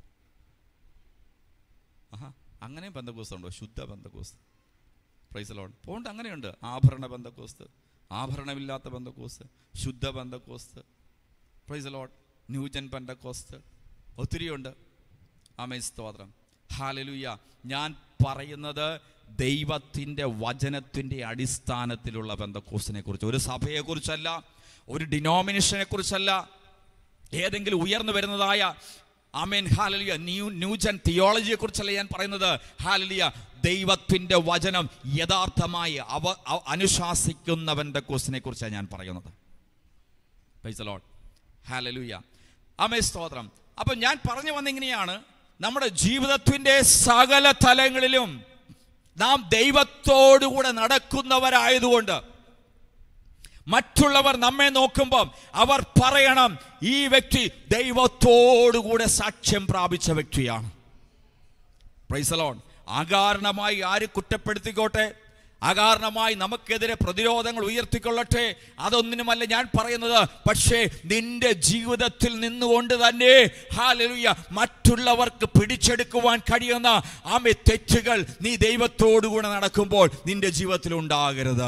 അങ്ങനെ പെന്തക്കോസ്തുണ്ടോ? ശുദ്ധ പെന്തക്കോസ്ത്. Praise the lord. പോണ്ട് അങ്ങനെയുണ്ട്. ആഭരണ പെന്തക്കോസ്ത്, ആഭരണമില്ലാത്ത പെന്തക്കോസ്ത്, ശുദ്ധ പെന്തക്കോസ്ത്. Praise the lord. ന്യൂജൻ പെന്തക്കോസ്ത്, ഒത്തിരിയുണ്ട്. ആമേൻ സ്തോത്രം. ഹല്ലേലൂയ. ഞാൻ പറയുന്നത് ദൈവത്തിൻ്റെ വചനത്തിൻ്റെ അടിസ്ഥാനത്തിലുള്ള പെന്തക്കോസ്തിനെ കുറിച്ച്, ഒരു സഭയെക്കുറിച്ചല്ല, ഒരു ഡിനോമിനേഷനെ കുറിച്ചല്ല, ഏതെങ്കിലും ഉയർന്നു വരുന്നതായ ആമേൻ ഹല്ലേലൂയ ന്യൂജൻ തിയോളജിയെ കുറിച്ചല്ല ഞാൻ പറയുന്നത്. ഹല്ലേലൂയ. ദൈവത്തിൻ്റെ വചനം യഥാർത്ഥമായി അനുശാസിക്കുന്നവൻ്റെ കോസിനെ കുറിച്ചാണ് ഞാൻ പറയുന്നത്. Praise the lord. ഹല്ലേലൂയ. ആമേൻ സ്തോത്രം. അപ്പം ഞാൻ പറഞ്ഞു വന്നിങ്ങനെയാണ്, നമ്മുടെ ജീവിതത്തിൻ്റെ സകല തലങ്ങളിലും നാം ദൈവത്തോടുകൂടെ നടക്കുന്നവരായതുകൊണ്ട് മറ്റുള്ളവർ നമ്മെ നോക്കുമ്പോൾ അവർ പറയണം, ഈ വ്യക്തി ദൈവത്തോടുകൂടെ സാക്ഷ്യം പ്രാപിച്ച വ്യക്തിയാണ്. Praise the lord. അകാരണമായി ആര് കുറ്റപ്പെടുത്തിക്കോട്ടെ, അകാരണമായി നമുക്കെതിരെ പ്രതിരോധങ്ങൾ ഉയർത്തിക്കൊള്ളട്ടെ, അതൊന്നിനുമല്ല ഞാൻ പറയുന്നത്. പക്ഷേ നിന്റെ ജീവിതത്തിൽ നിന്നുകൊണ്ട് തന്നെ ഹല്ലേലൂയ മറ്റുള്ളവർക്ക് പിടിച്ചെടുക്കുവാൻ കഴിയുന്ന ആമേ തെറ്റുകൾ നീ ദൈവത്തോടുകൂടെ നടക്കുമ്പോൾ നിന്റെ ജീവിതത്തിൽ ഉണ്ടാകരുത്.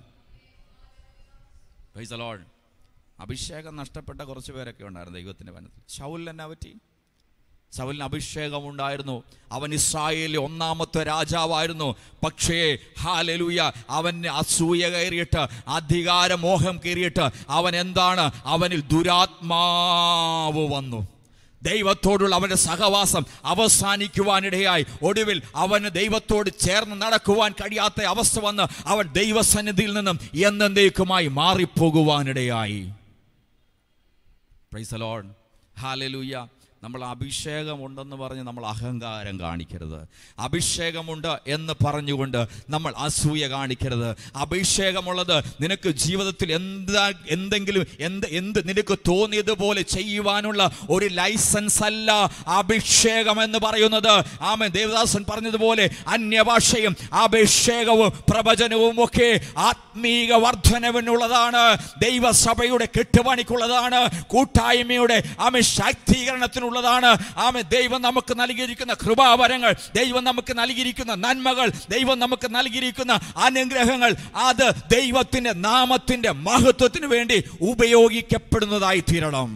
Praise the lord. അഭിഷേകം നഷ്ടപ്പെട്ട കുറച്ച് പേരൊക്കെ ഉണ്ടായിരുന്നു ദൈവത്തിൻ്റെ വനത്തിൽ. ശൗലിന് എന്നാ പറ്റി? ശൗലിന് അഭിഷേകം ഉണ്ടായിരുന്നു, അവൻ ഇസ്രായേലിലെ ഒന്നാമത്തെ രാജാവായിരുന്നു. പക്ഷേ ഹല്ലേലൂയ അവന് അസൂയ കയറിയിട്ട്, അധികാരമോഹം കയറിയിട്ട് അവൻ എന്താണ്, അവനിൽ ദുരാത്മാവ് വന്നു. ദൈവത്തോടുള്ള അവൻ്റെ സഹവാസം അവസാനിക്കുവാനിടയായി. ഒടുവിൽ അവന് ദൈവത്തോട് ചേർന്ന് നടക്കുവാൻ കഴിയാത്ത അവസ്ഥ വന്ന് അവൻ ദൈവസന്നിധിയിൽ നിന്നും എന്നേക്കുമായി മാറിപ്പോകുവാനിടയായി. Praise the lord. ഹല്ലേലൂയ. നമ്മൾ അഭിഷേകമുണ്ടെന്ന് പറഞ്ഞ് നമ്മൾ അഹങ്കാരം കാണിക്കരുത്. അഭിഷേകമുണ്ട് എന്ന് പറഞ്ഞുകൊണ്ട് നമ്മൾ അസൂയ കാണിക്കരുത്. അഭിഷേകമുള്ളത് നിനക്ക് ജീവിതത്തിൽ എന്തെങ്കിലും നിനക്ക് തോന്നിയതുപോലെ ചെയ്യുവാനുള്ള ഒരു ലൈസൻസ് അല്ല അഭിഷേകം എന്ന് പറയുന്നത്. ആമേൻ. ദേവദാസൻ പറഞ്ഞതുപോലെ അന്യഭാഷയും അഭിഷേകവും പ്രവചനവും ഒക്കെ ആത്മീക വർധനവിനുള്ളതാണ്, ദൈവസഭയുടെ കെട്ടുപണിക്കുള്ളതാണ്, കൂട്ടായ്മയുടെ ശാക്തീകരണത്തിനുള്ളതാണ്. ദൈവം നമുക്ക് നൽകിയിരിക്കുന്ന കൃപാവരങ്ങൾ, ദൈവം നമുക്ക് നൽകിയിരിക്കുന്ന നന്മകൾ, ദൈവം നമുക്ക് നൽകിയിരിക്കുന്ന അനുഗ്രഹങ്ങൾ, അത് ദൈവത്തിന്റെ നാമത്തിന്റെ മഹത്വത്തിന് വേണ്ടി ഉപയോഗിക്കപ്പെടുന്നതായി തീരണം.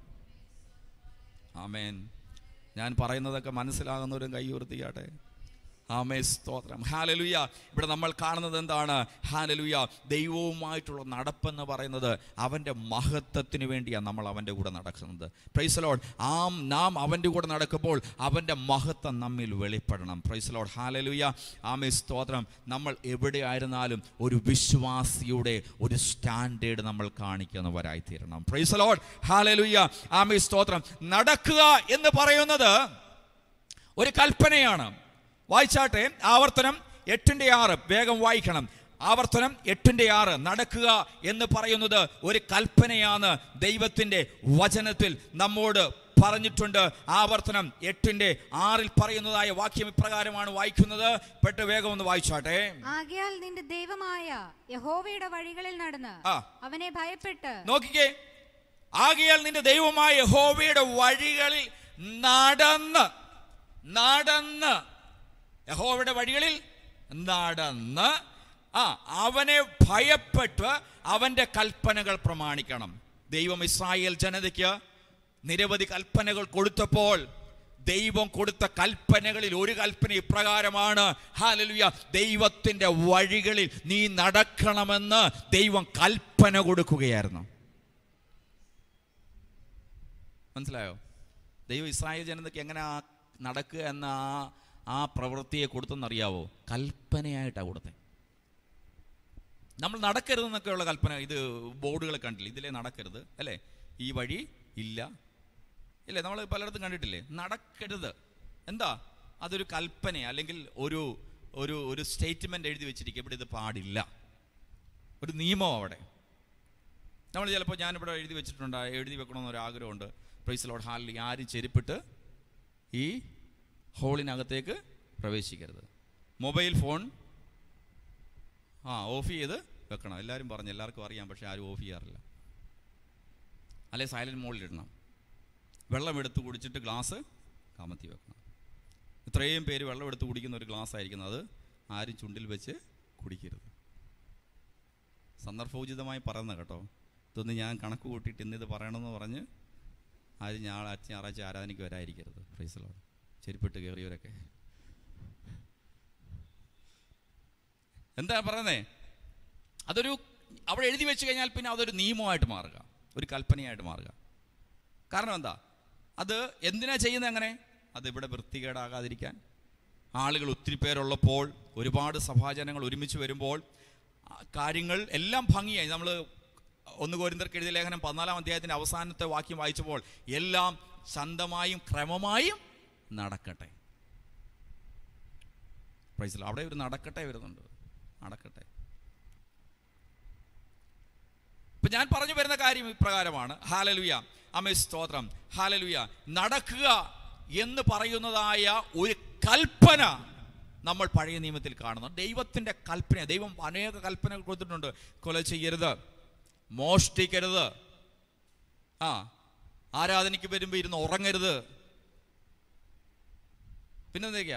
ആമേൻ. ഞാൻ പറയുന്നതൊക്കെ മനസ്സിലാകുന്നവരും കൈ ഉയർത്തിയാട്ടെ. ആമേൻ. സ്തോത്രം. ഹല്ലേലൂയ. ഇവിടെ നമ്മൾ കാണുന്നത് എന്താണ്? ഹല്ലേലൂയ. ദൈവവുമായിട്ടുള്ള നടപ്പെന്ന് പറയുന്നത് അവൻ്റെ മഹത്വത്തിന് വേണ്ടിയാണ് നമ്മൾ അവൻ്റെ കൂടെ നടക്കുന്നത്. Praise the lord. നാം അവൻ്റെ കൂടെ നടക്കുമ്പോൾ അവൻ്റെ മഹത്വം നമ്മിൽ വെളിപ്പെടണം. Praise the lord. ഹല്ലേലൂയ. ആമേൻ. സ്തോത്രം. നമ്മൾ എവിടെയായിരുന്നാലും ഒരു വിശ്വാസിയുടെ ഒരു സ്റ്റാൻഡേർഡ് നമ്മൾ കാണിക്കുന്നവരായി തീരണം. Praise the lord. ഹല്ലേലൂയ. ആമേൻ. സ്തോത്രം. നടക്കുക എന്ന് പറയുന്നത് ഒരു കൽപ്പനയാണ്. വായിച്ചാട്ടെ. ആവർത്തനം 8:6. വേഗം വായിക്കണം. ആവർത്തനം 8:6. നടക്കുക എന്ന് പറയുന്നത് ഒരു കൽപ്പനയാണ്. ദൈവത്തിൻ്റെ വചനത്തിൽ നമ്മോട് പറഞ്ഞിട്ടുണ്ട്. ആവർത്തനം 8:6 പറയുന്നതായ വാക്യം ഇപ്രകാരമാണ് വായിക്കുന്നത്. പെട്ട് വേഗം ഒന്ന് വായിച്ചാട്ടെ. ആകയാൽ നിന്റെ ദൈവമായ യഹോവയുടെ വഴികളിൽ നടന്ന് അവനെ ഭയപ്പെട്ട്. നോക്കിക്കേ. ആകയാൽ നിന്റെ ദൈവമായ യഹോവയുടെ വഴികളിൽ നടന്ന് യഹോവയുടെ വഴികളിൽ നടന്ന് അവനെ ഭയപ്പെട്ട് അവൻ്റെ കൽപ്പനകൾ പ്രമാണിക്കണം. ദൈവം ഇസ്രായേൽ ജനതയ്ക്ക് നിരവധി കൽപ്പനകൾ കൊടുത്തപ്പോൾ ദൈവം കൊടുത്ത കൽപ്പനകളിൽ ഒരു കൽപ്പന ഇപ്രകാരമാണ്. ഹല്ലേലൂയ. ദൈവത്തിൻ്റെ വഴികളിൽ നീ നടക്കണമെന്ന് ദൈവം കൽപ്പന കൊടുക്കുകയായിരുന്നു. മനസ്സിലായോ? ദൈവം ഇസ്രായേൽ ജനതയ്ക്ക് എങ്ങനെ നടക്കുക എന്ന ആ പ്രവൃത്തിയെ കൊടുത്തെന്നറിയാവോ? കൽപ്പനയായിട്ടാണ് കൊടുത്തത്. നമ്മൾ നടക്കരുതെന്നൊക്കെയുള്ള കൽപ്പന, ഇത് ബോർഡുകൾ കണ്ടില്ലേ? ഇതിലേ നടക്കരുത് അല്ലേ? ഈ വഴി ഇല്ല ഇല്ലേ? നമ്മൾ പലയിടത്തും കണ്ടിട്ടില്ലേ? നടക്കരുത്. എന്താ? അതൊരു കൽപ്പന, അല്ലെങ്കിൽ ഒരു ഒരു ഒരു സ്റ്റേറ്റ്മെൻറ്റ് എഴുതി വെച്ചിരിക്കുക. ഇവിടെ ഇത് പാടില്ല, ഒരു നിയമം അവിടെ. നമ്മൾ ചിലപ്പോൾ ഞാനിവിടെ എഴുതി വെച്ചിട്ടുണ്ട്, എഴുതി വെക്കണമെന്നൊരാഗ്രഹമുണ്ട്. Praise the lord. ഹല്ലേലൂയ. ആരും ചെരുപ്പിട്ട് ഈ ഹോളിനകത്തേക്ക് പ്രവേശിക്കരുത്. മൊബൈൽ ഫോൺ ഓഫ് ചെയ്ത് വെക്കണം. എല്ലാവരും പറഞ്ഞു, എല്ലാവർക്കും അറിയാം, പക്ഷേ ആരും ഓഫ് ചെയ്യാറില്ല. അല്ലെ സൈലൻറ്റ് മോഡിലിടണം. വെള്ളം എടുത്ത് കുടിച്ചിട്ട് ഗ്ലാസ് കമത്തി വെക്കണം. ഇത്രയും പേര് വെള്ളം എടുത്ത് കുടിക്കുന്ന ഒരു ഗ്ലാസ് ആയിരിക്കുന്നത്, ആരും ചുണ്ടിൽ വെച്ച് കുടിക്കരുത്. സന്ദർഭോചിതമായി പറയുന്നത് കേട്ടോ. ഇതൊന്ന് ഞാൻ കണക്ക് കൂട്ടിയിട്ട് ഇന്നിത് പറയണമെന്ന് പറഞ്ഞ് ആരും ഞായറാഴ്ച ആരാധനയ്ക്ക് വരാതിരിക്കരുത്. Praise the lord. ചെരുപ്പിട്ട് കയറിയവരൊക്കെ എന്താ പറയുന്നേ? അതൊരു അവിടെ എഴുതി വെച്ച് കഴിഞ്ഞാൽ പിന്നെ അതൊരു നിയമമായിട്ട് മാറുക, ഒരു കൽപ്പനയായിട്ട് മാറുക. കാരണം എന്താ? അത് എന്തിനാ ചെയ്യുന്നത് അങ്ങനെ? അതിവിടെ വൃത്തികേടാകാതിരിക്കാൻ. ആളുകൾ ഒത്തിരി പേരുള്ളപ്പോൾ, ഒരുപാട് സഭാജനങ്ങൾ ഒരുമിച്ച് വരുമ്പോൾ കാര്യങ്ങൾ എല്ലാം ഭംഗിയായി. നമ്മൾ 1 കൊരിന്ത്യർക്ക് എഴുതിയ ലേഖനം 14-ാം അധ്യായത്തിൻ്റെ അവസാനത്തെ വാക്യം വായിച്ചപ്പോൾ എല്ലാം ശാന്തമായും ക്രമമായും നടക്കട്ടെ. Praise the lord. അവിടെ ഒരു നടക്കട്ടെ വരുന്നുണ്ട്. നടക്കട്ടെ. ഇപ്പം ഞാൻ പറഞ്ഞു വരുന്ന കാര്യം ഇപ്രകാരമാണ്. ഹല്ലേലൂയ. ആമേൻ. സ്തോത്രം. ഹല്ലേലൂയ. നടക്കുക എന്ന് പറയുന്നതായ ഒരു കൽപ്പന നമ്മൾ പഴയ നിയമത്തിൽ കാണുന്നു. ദൈവത്തിൻ്റെ കൽപ്പന. ദൈവം അനേക കൽപ്പനകൾ കൊടുത്തിട്ടുണ്ട്. കൊല ചെയ്യരുത്, മോഷ്ടിക്കരുത്, ആരാധനയ്ക്ക് വരുമ്പോൾ ഇരുന്ന് ഉറങ്ങരുത്. പിന്നെന്തൊക്കെയാ?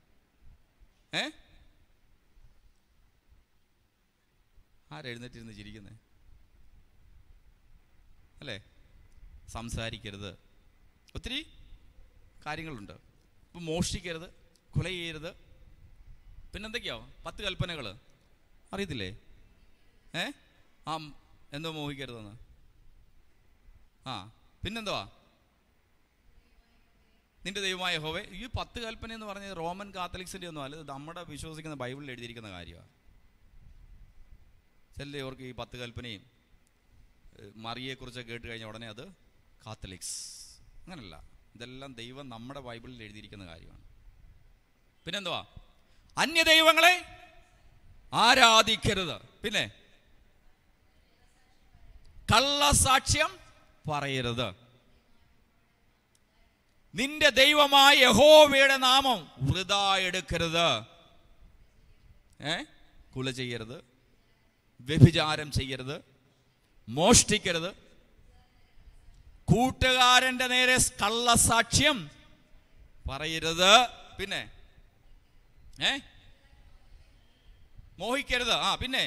ആരെഴുന്നേറ്റിരുന്ന് ചിരിക്കുന്നേ അല്ലേ? സംസാരിക്കരുത്. ഒത്തിരി കാര്യങ്ങളുണ്ട്. ഇപ്പം മോഷ്ടിക്കരുത്, കൊല ചെയ്യരുത്, പിന്നെന്തൊക്കെയോ 10 കൽപ്പനകൾ അറിയത്തില്ലേ? എന്തോ മോഹിക്കരുതെന്ന്. പിന്നെന്തുവാ? നിന്റെ ദൈവമായ യഹോവേ. ഈ 10 കൽപ്പന എന്ന് പറഞ്ഞത് റോമൻ കാത്തലിക്സിൻ്റെ ഒന്നും അല്ല, നമ്മുടെ വിശ്വസിക്കുന്ന ബൈബിളിൽ എഴുതിയിരിക്കുന്ന കാര്യമാണ്. ചിലവർക്ക് ഈ 10 കൽപ്പനയും മറിയെക്കുറിച്ച് കേട്ട് കഴിഞ്ഞാൽ ഉടനെ അത് കാത്തലിക്സ്. അങ്ങനല്ല, ഇതെല്ലാം ദൈവം നമ്മുടെ ബൈബിളിൽ എഴുതിയിരിക്കുന്ന കാര്യമാണ്. പിന്നെന്തുവാ? അന്യദൈവങ്ങളെ ആരാധിക്കരുത്. പിന്നെ കള്ളസാക്ഷ്യം പറയരുത്. നിന്റെ ദൈവമായ യഹോവയുടെ നാമം വൃഥാ എടുക്കരുത്. കുല ചെയ്യരുത്, വ്യഭിചാരം ചെയ്യരുത്, മോഷ്ടിക്കരുത്, കൂട്ടുകാരന്റെ നേരെ കള്ളസാക്ഷ്യം പറയരുത്. പിന്നെ മോഹിക്കരുത്. പിന്നെ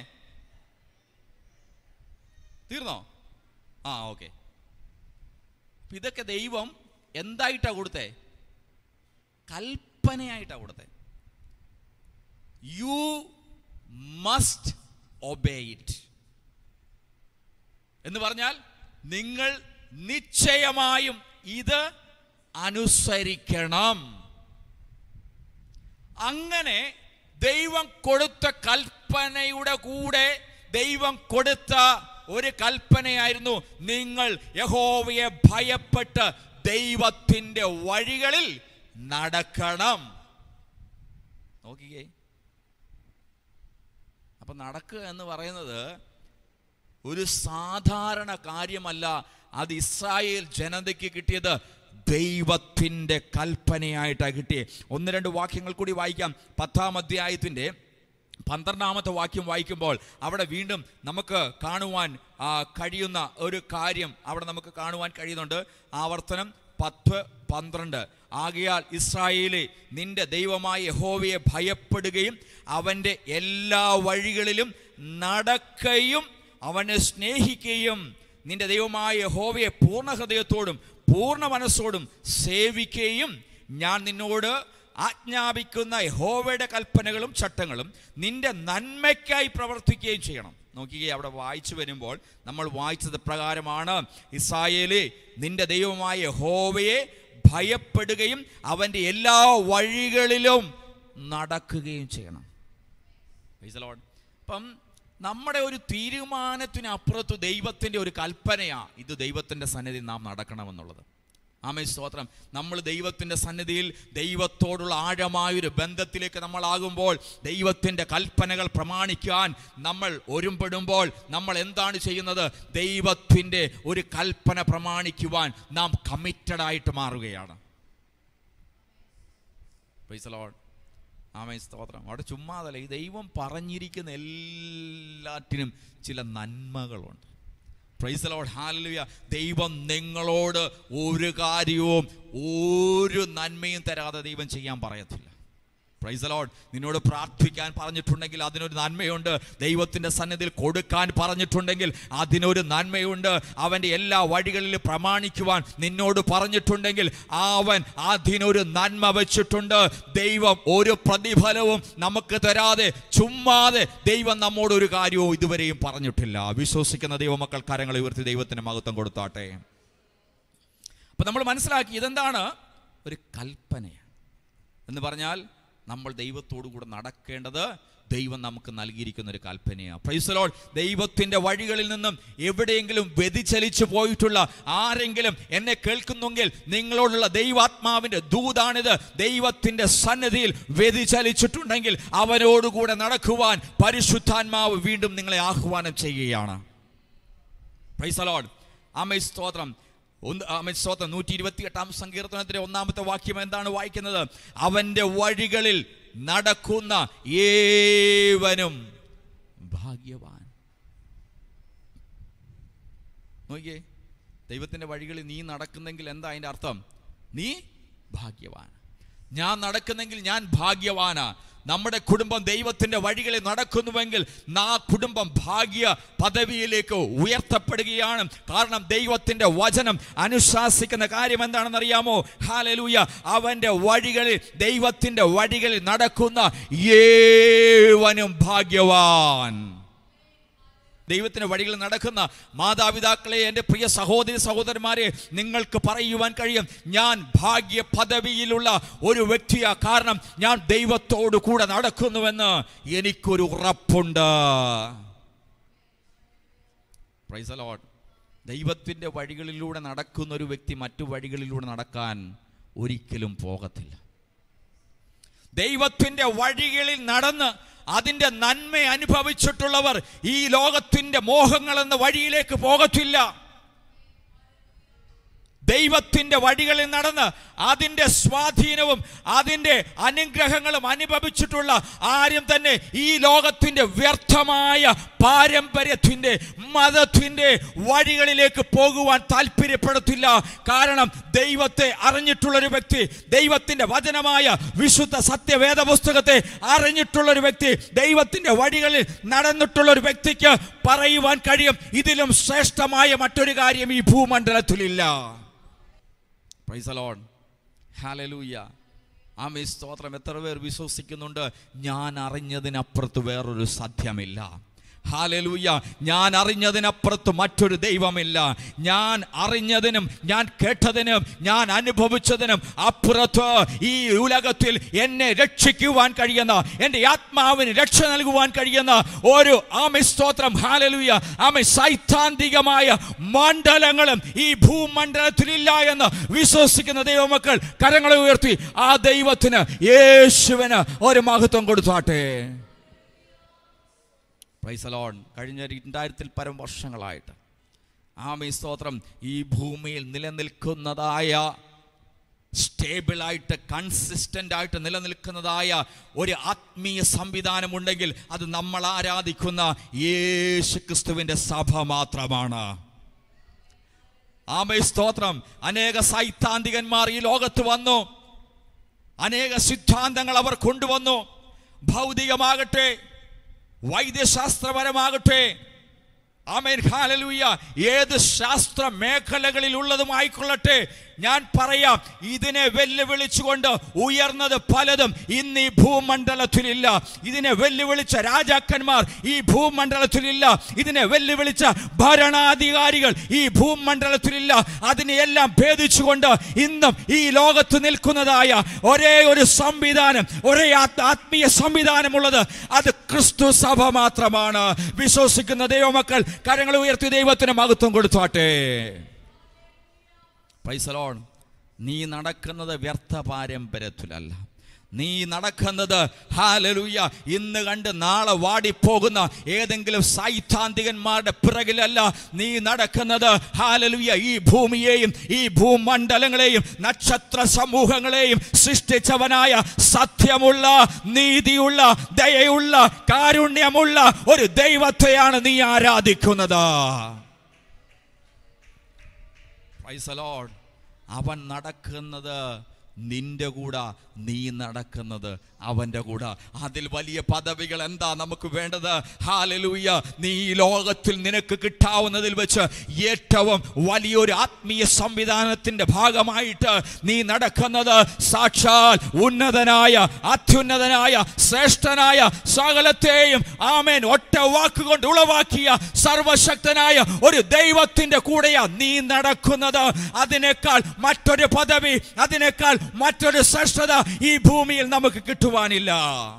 തീർന്നോ? ഓക്കെ. ഇതൊക്കെ ദൈവം എന്തായിട്ടാ കൊടുത്തേ? കൽപ്പനയായിട്ടാ കൊടുത്തേ. യു മസ്റ്റ് ഒബേ ഇറ്റ് എന്ന് പറഞ്ഞാൽ നിങ്ങൾ നിശ്ചയമായും ഇത് അനുസരിക്കണം. അങ്ങനെ ദൈവം കൊടുത്ത കൽപ്പനയുടെ കൂടെ ദൈവം കൊടുത്ത ഒരു കൽപ്പനയായിരുന്നു, നിങ്ങൾ യഹോവയെ ഭയപ്പെട്ട് ദൈവത്തിൻ്റെ വഴികളിൽ നടക്കണം. നോക്കിക്കേ, അപ്പൊ നടക്കുക എന്ന് പറയുന്നത് ഒരു സാധാരണ കാര്യമല്ല. അത് ഇസ്രായേൽ ജനതയ്ക്ക് കിട്ടിയത് ദൈവത്തിൻ്റെ കൽപ്പനയായിട്ടാണ് കിട്ടിയത്. 1-2 വാക്യങ്ങൾ കൂടി വായിക്കാം. 10-ാം അധ്യായത്തിൻ്റെ 12-ാമത്തെ വാക്യം വായിക്കുമ്പോൾ അവിടെ വീണ്ടും നമുക്ക് കാണുവാൻ കഴിയുന്ന ഒരു കാര്യം അവിടെ നമുക്ക് കാണുവാൻ കഴിയുന്നുണ്ട്. ആവർത്തനം 10:12. ആകയാൽ ഇസ്രായേലേ, നിന്റെ ദൈവമായ യഹോവയെ ഭയപ്പെടുകയും അവൻ്റെ എല്ലാ വഴികളിലും നടക്കുകയും അവനെ സ്നേഹിക്കുകയും നിന്റെ ദൈവമായ യഹോവയെ പൂർണ്ണ ഹൃദയത്തോടും പൂർണ്ണ മനസ്സോടും സേവിക്കുകയും ഞാൻ നിന്നോട് ആജ്ഞാപിക്കുന്ന യഹോവയുടെ കൽപ്പനകളും ചട്ടങ്ങളും നിന്റെ നന്മയ്ക്കായി പ്രവർത്തിക്കുകയും ചെയ്യണം. നോക്കിക്കേ, അവിടെ വായിച്ചു വരുമ്പോൾ നമ്മൾ വായിച്ചത് പ്രകാരമാണ്, ഇസ്രായേലേ, നിന്റെ ദൈവമായ യഹോവയെ ഭയപ്പെടുകയും അവൻ്റെ എല്ലാ വഴികളിലും നടക്കുകയും ചെയ്യണം. അപ്പം നമ്മുടെ ഒരു തീരുമാനത്തിനപ്പുറത്ത് ദൈവത്തിൻ്റെ ഒരു കൽപ്പനയാണ് ഇത്, ദൈവത്തിൻ്റെ സന്നിധിയിൽ നാം നടക്കണമെന്നുള്ളത്. ആമേൻ, സ്തോത്രം. നമ്മൾ ദൈവത്തിൻ്റെ സന്നിധിയിൽ ദൈവത്തോടുള്ള ആഴമായൊരു ബന്ധത്തിലേക്ക് നമ്മളാകുമ്പോൾ ദൈവത്തിൻ്റെ കൽപ്പനകൾ പ്രമാണിക്കാൻ നമ്മൾ ഒരുമ്പെടുമ്പോൾ നമ്മൾ എന്താണ് ചെയ്യുന്നത്? ദൈവത്തിൻ്റെ ഒരു കൽപ്പന പ്രമാണിക്കുവാൻ നാം കമ്മിറ്റഡായിട്ട് മാറുകയാണ്. Price the lord. ആമേൻ, സ്തോത്രം. അവിടെ ചുമ്മാതല്ല, ഈ ദൈവം പറഞ്ഞിരിക്കുന്ന എല്ലാറ്റിനും ചില നന്മകളുണ്ട്. Praise the lord. ഹല്ലേലൂയ. ദൈവം നിങ്ങളോട് ഒരു കാര്യവും ഒരു നന്മയും തരാതെ ദൈവം ചെയ്യാൻ പറയത്തില്ല. Praise the lord. നിന്നോട് പ്രാർത്ഥിക്കാൻ പറഞ്ഞിട്ടുണ്ടെങ്കിൽ അതിനൊരു നന്മയുണ്ട്. ദൈവത്തിൻ്റെ സന്നിധിയിൽ കൊടുക്കാൻ പറഞ്ഞിട്ടുണ്ടെങ്കിൽ അതിനൊരു നന്മയുണ്ട്. അവൻ്റെ എല്ലാ വഴികളിലും പ്രമാണിക്കുവാൻ നിന്നോട് പറഞ്ഞിട്ടുണ്ടെങ്കിൽ അവൻ അതിനൊരു നന്മ വെച്ചിട്ടുണ്ട്. ദൈവം ഒരു പ്രതിഫലവും നമുക്ക് തരാതെ ചുമ്മാതെ ദൈവം നമ്മോടൊരു കാര്യവും ഇതുവരെയും പറഞ്ഞിട്ടില്ല. വിശ്വസിക്കുന്ന ദൈവമക്കൾ കരങ്ങൾ ഉയർത്തി ദൈവത്തിന് മഹത്വം കൊടുത്താട്ടെ. അപ്പം നമ്മൾ മനസ്സിലാക്കി ഇതെന്താണ്? ഒരു കൽപ്പനയാണ് എന്ന് പറഞ്ഞാൽ നമ്മൾ ദൈവത്തോടു കൂടെ നടക്കേണ്ടത് ദൈവം നമുക്ക് നൽകിയിരിക്കുന്ന ഒരു കൽപ്പനയാണ്. Praise the lord. ദൈവത്തിൻ്റെ വഴികളിൽ നിന്നും എവിടെയെങ്കിലും വ്യതിചലിച്ചു പോയിട്ടുള്ള ആരെങ്കിലും എന്നെ കേൾക്കുന്നെങ്കിൽ നിങ്ങളോടുള്ള ദൈവാത്മാവിൻ്റെ ദൂതാണിത്. ദൈവത്തിൻ്റെ സന്നിധിയിൽ വ്യതിചലിച്ചിട്ടുണ്ടെങ്കിൽ അവനോടുകൂടെ നടക്കുവാൻ പരിശുദ്ധാത്മാവ് വീണ്ടും നിങ്ങളെ ആഹ്വാനം ചെയ്യുകയാണ്. Price the lord. ആമേൻ, സ്തോത്രം. 128-ാം സങ്കീർത്തനത്തിലെ 1-ാമത്തെ വാക്യം എന്താണ് വായിക്കുന്നത്? അവൻ്റെ വഴികളിൽ നടക്കുന്ന ഏവനും ഭാഗ്യവാൻ. നോക്കിയേ, ദൈവത്തിൻ്റെ വഴികളിൽ നീ നടക്കുന്നെങ്കിൽ എന്താ അതിൻ്റെ അർത്ഥം? നീ ഭാഗ്യവാൻ. ഞാൻ നടക്കുന്നെങ്കിൽ ഞാൻ ഭാഗ്യവാനാ. നമ്മുടെ കുടുംബം ദൈവത്തിൻ്റെ വഴികളിൽ നടക്കുന്നുവെങ്കിൽ ആ കുടുംബം ഭാഗ്യ പദവിയിലേക്ക് ഉയർത്തപ്പെടുകയാണ്. കാരണം ദൈവത്തിൻ്റെ വചനം അനുശാസിക്കുന്ന കാര്യം എന്താണെന്ന് അറിയാമോ? ഹല്ലേലൂയ. അവൻ്റെ വഴികളിൽ, ദൈവത്തിൻ്റെ വഴികളിൽ നടക്കുന്ന ഏവനും ഭാഗ്യവാൻ. ദൈവത്തിൻ്റെ വഴികളിൽ നടക്കുന്ന മാതാപിതാക്കളെ, എൻ്റെ പ്രിയ സഹോദരി സഹോദരന്മാരെ, നിങ്ങൾക്ക് പറയുവാൻ കഴിയും, ഞാൻ ഭാഗ്യ പദവിയിലുള്ള ഒരു വ്യക്തിയാ. കാരണം ഞാൻ ദൈവത്തോടു കൂടെ നടക്കുന്നുവെന്ന് എനിക്കൊരു ഉറപ്പുണ്ട്. Praise the lord. ദൈവത്തിൻ്റെ വഴികളിലൂടെ നടക്കുന്ന ഒരു വ്യക്തി മറ്റു വഴികളിലൂടെ നടക്കാൻ ഒരിക്കലും പോകത്തില്ല. ദൈവത്തിൻ്റെ വഴികളിൽ നടന്ന് അതിൻ്റെ നന്മ അനുഭവിച്ചിട്ടുള്ളവർ ഈ ലോകത്തിൻ്റെ മോഹങ്ങൾ എന്ന വഴിയിലേക്ക് പോകത്തില്ല. ദൈവത്തിൻ്റെ വഴികളിൽ നടന്ന് അതിൻ്റെ സ്വാധീനവും അതിൻ്റെ അനുഗ്രഹങ്ങളും അനുഭവിച്ചിട്ടുള്ള ആരും തന്നെ ഈ ലോകത്തിൻ്റെ വ്യർത്ഥമായ പാരമ്പര്യത്തിൻ്റെ മതത്തിൻ്റെ വഴികളിലേക്ക് പോകുവാൻ താല്പര്യപ്പെടത്തില്ല. കാരണം ദൈവത്തെ അറിഞ്ഞിട്ടുള്ളൊരു വ്യക്തി, ദൈവത്തിൻ്റെ വചനമായ വിശുദ്ധ സത്യവേദ പുസ്തകത്തെ അറിഞ്ഞിട്ടുള്ളൊരു വ്യക്തി, ദൈവത്തിൻ്റെ വഴികളിൽ നടന്നിട്ടുള്ളൊരു വ്യക്തിക്ക് പറയുവാൻ കഴിയും, ഇതിലും ശ്രേഷ്ഠമായ മറ്റൊരു കാര്യം ഈ ഭൂമണ്ഡലത്തിലില്ല. Praise the lord. ഹല്ലേലൂയ. ആമേൻ. സ്തോത്രം. എത്ര പേർ വിശ്വസിക്കുന്നുണ്ട് ഞാൻ അറിഞ്ഞതിനപ്പുറത്ത് വേറൊരു സത്യമില്ല? ഹല്ലേലൂയ. ഞാൻ അറിഞ്ഞതിനപ്പുറത്ത് മറ്റൊരു ദൈവമില്ല. ഞാൻ അറിഞ്ഞതിനും ഞാൻ കേട്ടതിനും ഞാൻ അനുഭവിച്ചതിനും അപ്പുറത്ത് ഈ ഉലകത്തിൽ എന്നെ രക്ഷിക്കുവാൻ കഴിയുന്ന, എൻ്റെ ആത്മാവിന് രക്ഷ നൽകുവാൻ കഴിയുന്ന ഒരു സ്തോത്രം ഹല്ലേലൂയ സൈദ്ധാന്തികമായ മണ്ഡലങ്ങളും ഈ ഭൂമണ്ഡലത്തിലില്ല എന്ന് വിശ്വസിക്കുന്ന ദൈവമക്കൾ കരങ്ങളെ ഉയർത്തി ആ ദൈവത്തിന്, യേശുവിന് ഒരു മഹത്വം കൊടുത്താട്ടെ. Price the Lord. കഴിഞ്ഞ 2000-ൽ പരം വർഷങ്ങളായിട്ട് സ്തോത്രം ഈ ഭൂമിയിൽ നിലനിൽക്കുന്നതായ, സ്റ്റേബിളായിട്ട് കൺസിസ്റ്റൻ്റ് ആയിട്ട് നിലനിൽക്കുന്നതായ ഒരു ആത്മീയ സംവിധാനമുണ്ടെങ്കിൽ അത് നമ്മൾ ആരാധിക്കുന്ന യേശു ക്രിസ്തുവിൻ്റെ സഭ മാത്രമാണ്. സ്തോത്രം. അനേക സൈദ്ധാന്തികന്മാർ ഈ ലോകത്ത് വന്നു, അനേക സിദ്ധാന്തങ്ങൾ അവർ കൊണ്ടുവന്നു. ഭൗതികമാകട്ടെ, വൈദ്യശാസ്ത്രപരമാകട്ടെ, ആമേൻ ഹല്ലേലൂയ, ഏത് ശാസ്ത്ര മേഖലകളിൽ ഉള്ളതുമായിക്കൊള്ളട്ടെ, ഞാൻ പറയാം, ഇതിനെ വെല്ലുവിളിച്ചുകൊണ്ട് ഉയർന്നത് പലതും ഇന്ന് ഈ ഭൂമണ്ഡലത്തിലില്ല. ഇതിനെ വെല്ലുവിളിച്ച രാജാക്കന്മാർ ഈ ഭൂമണ്ഡലത്തിലില്ല. ഇതിനെ വെല്ലുവിളിച്ച ഭരണാധികാരികൾ ഈ ഭൂമണ്ഡലത്തിലില്ല. അതിനെയെല്ലാം ഭേദിച്ചുകൊണ്ട് ഇന്നും ഈ ലോകത്ത് നിൽക്കുന്നതായ ഒരേ ഒരു സംവിധാനം, ഒരേ ആത്മീയ സംവിധാനമുള്ളത് അത് ക്രിസ്തു സഭ മാത്രമാണ്. വിശ്വസിക്കുന്ന ദൈവമക്കൾ കരങ്ങൾ ഉയർത്തി ദൈവത്തിന് മഹത്വം കൊടുത്താട്ടെ. Price the Lord. നീ നടക്കുന്നത് വ്യർത്ഥ പാരമ്പര്യത്തിലല്ല. നീ നടക്കുന്നത് ഹല്ലേലൂയ ഇന്ന് കണ്ട് നാളെ വാടിപ്പോകുന്ന ഏതെങ്കിലും സൈദ്ധാന്തികന്മാരുടെ പിറകിലല്ല. നീ നടക്കുന്നത് ഹല്ലേലൂയ ഈ ഭൂമിയെയും ഈ ഭൂമണ്ഡലങ്ങളെയും നക്ഷത്ര സമൂഹങ്ങളെയും സൃഷ്ടിച്ചവനായ സത്യമുള്ള, നീതിയുള്ള, ദയയുള്ള, കാരുണ്യമുള്ള ഒരു ദൈവത്തെയാണ് നീ ആരാധിക്കുന്നത്. Praise the lord. അവൻ നടക്കുന്നത് നിന്റെ കൂടെ, നീ നടക്കുന്നത് അവൻ്റെ കൂടെ. അതിൽ വലിയ പദവികൾ എന്താ നമുക്ക് വേണ്ടത്? ഹല്ലേലൂയ. നീ ഈ ലോകത്തിൽ നിനക്ക് കിട്ടാവുന്നതിൽ വെച്ച് ഏറ്റവും വലിയൊരു ആത്മീയ സംവിധാനത്തിൻ്റെ ഭാഗമായിട്ട് നീ നടക്കുന്നത് സാക്ഷാൽ ഉന്നതനായ, അത്യുന്നതനായ, ശ്രേഷ്ഠനായ, സകലത്തെയും ആമേൻ ഒറ്റ വാക്കുകൊണ്ട് ഉളവാക്കിയ സർവശക്തനായ ഒരു ദൈവത്തിൻ്റെ കൂടെയാ നീ നടക്കുന്നത്. അതിനേക്കാൾ മറ്റൊരു പദവി, അതിനേക്കാൾ മറ്റൊരു ശ്രേഷ്ഠത ഈ ഭൂമിയിൽ നമുക്ക് കിട്ടുവാനില്ല.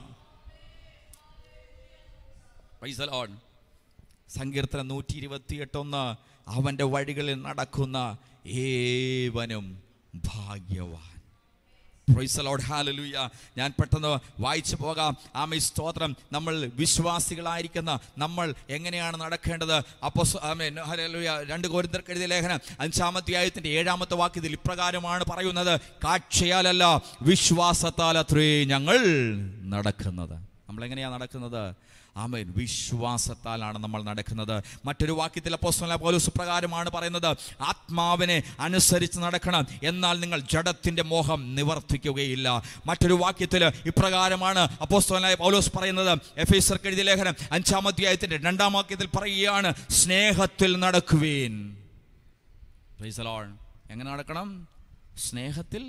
Price the Lord. സങ്കീർത്തനം 128:1 അവൻ്റെ വഴികളിൽ നടക്കുന്ന ഏവനും ഭാഗ്യവാൻ. Praise the lord. ഹല്ലേലൂയ. ഞാൻ പെട്ടെന്ന് വായിച്ചു പോകാം. ആമേൻ സ്തോത്രം. നമ്മൾ വിശ്വാസികളായിരിക്കുന്ന നമ്മൾ എങ്ങനെയാണ് നടക്കേണ്ടത്? Amen hallelujah. 2 കൊരിന്ത്യർക്ക് എഴുതിയ ലേഖനം 5-ാം അധ്യായത്തിൻ്റെ 7-ാമത്തെ വാക്യത്തിൽ ഇപ്രകാരമാണ് പറയുന്നത്, കാഴ്ചയാലല്ല വിശ്വാസത്താലത്രേ ഞങ്ങൾ നടക്കുന്നത്. നമ്മളെങ്ങനെയാണ് നടക്കുന്നത്? ആമേൻ വിശ്വാസത്താലാണ് നമ്മൾ നടക്കുന്നത്. മറ്റൊരു വാക്യത്തിൽ അപ്പോസ്തലനായ പൗലോസ് പ്രകാരമാണ് പറയുന്നത്, ആത്മാവിനെ അനുസരിച്ച് നടക്കണം, എന്നാൽ നിങ്ങൾ ജഡത്തിൻ്റെ മോഹം നിവർത്തിക്കുകയില്ല. മറ്റൊരു വാക്യത്തിൽ ഇപ്രകാരമാണ് അപ്പോസ്തലനായ പൗലോസ് പറയുന്നത്, എഫേസ്യർക്ക് എഴുതിയ ലേഖനം 5-ാം അധ്യായത്തിൻ്റെ 2-ാം വാക്യത്തിൽ പറയുകയാണ്, സ്നേഹത്തിൽ നടക്കുവീൻ. Price the Lord. എങ്ങനെ നടക്കണം? സ്നേഹത്തിൽ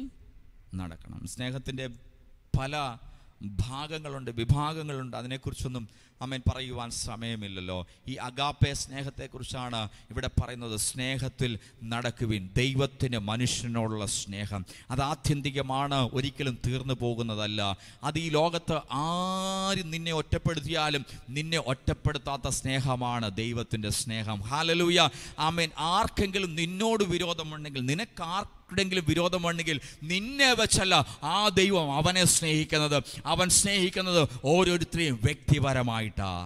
നടക്കണം. സ്നേഹത്തിൻ്റെ പല ഭാഗങ്ങളുണ്ട്, വിഭാഗങ്ങളുണ്ട്. അതിനെക്കുറിച്ചൊന്നും ആമേൻ പറയുവാൻ സമയമില്ലല്ലോ. ഈ അഗാപ്പെ സ്നേഹത്തെക്കുറിച്ചാണ് ഇവിടെ പറയുന്നത്. സ്നേഹത്തിൽ നടക്കുവിൻ. ദൈവത്തിന് മനുഷ്യനോടുള്ള സ്നേഹം അത് ആത്യന്തികമാണ്, ഒരിക്കലും തീർന്നു പോകുന്നതല്ല. അത് ഈ ലോകത്ത് ആരും നിന്നെ ഒറ്റപ്പെടുത്തിയാലും നിന്നെ ഒറ്റപ്പെടുത്താത്ത സ്നേഹമാണ് ദൈവത്തിൻ്റെ സ്നേഹം. ഹല്ലേലൂയ. ആമേൻ. ആർക്കെങ്കിലും നിന്നോട് വിരോധമുണ്ടെങ്കിൽ, നിനക്കാർക്കെങ്കിലും വിരോധമുണ്ടെങ്കിൽ നിന്നെ വെച്ചല്ല ആ ദൈവം അവനെ സ്നേഹിക്കുന്നത്. അവൻ സ്നേഹിക്കുന്നത് ഓരോരുത്തരെയും വ്യക്തിപരമായിട്ടാ.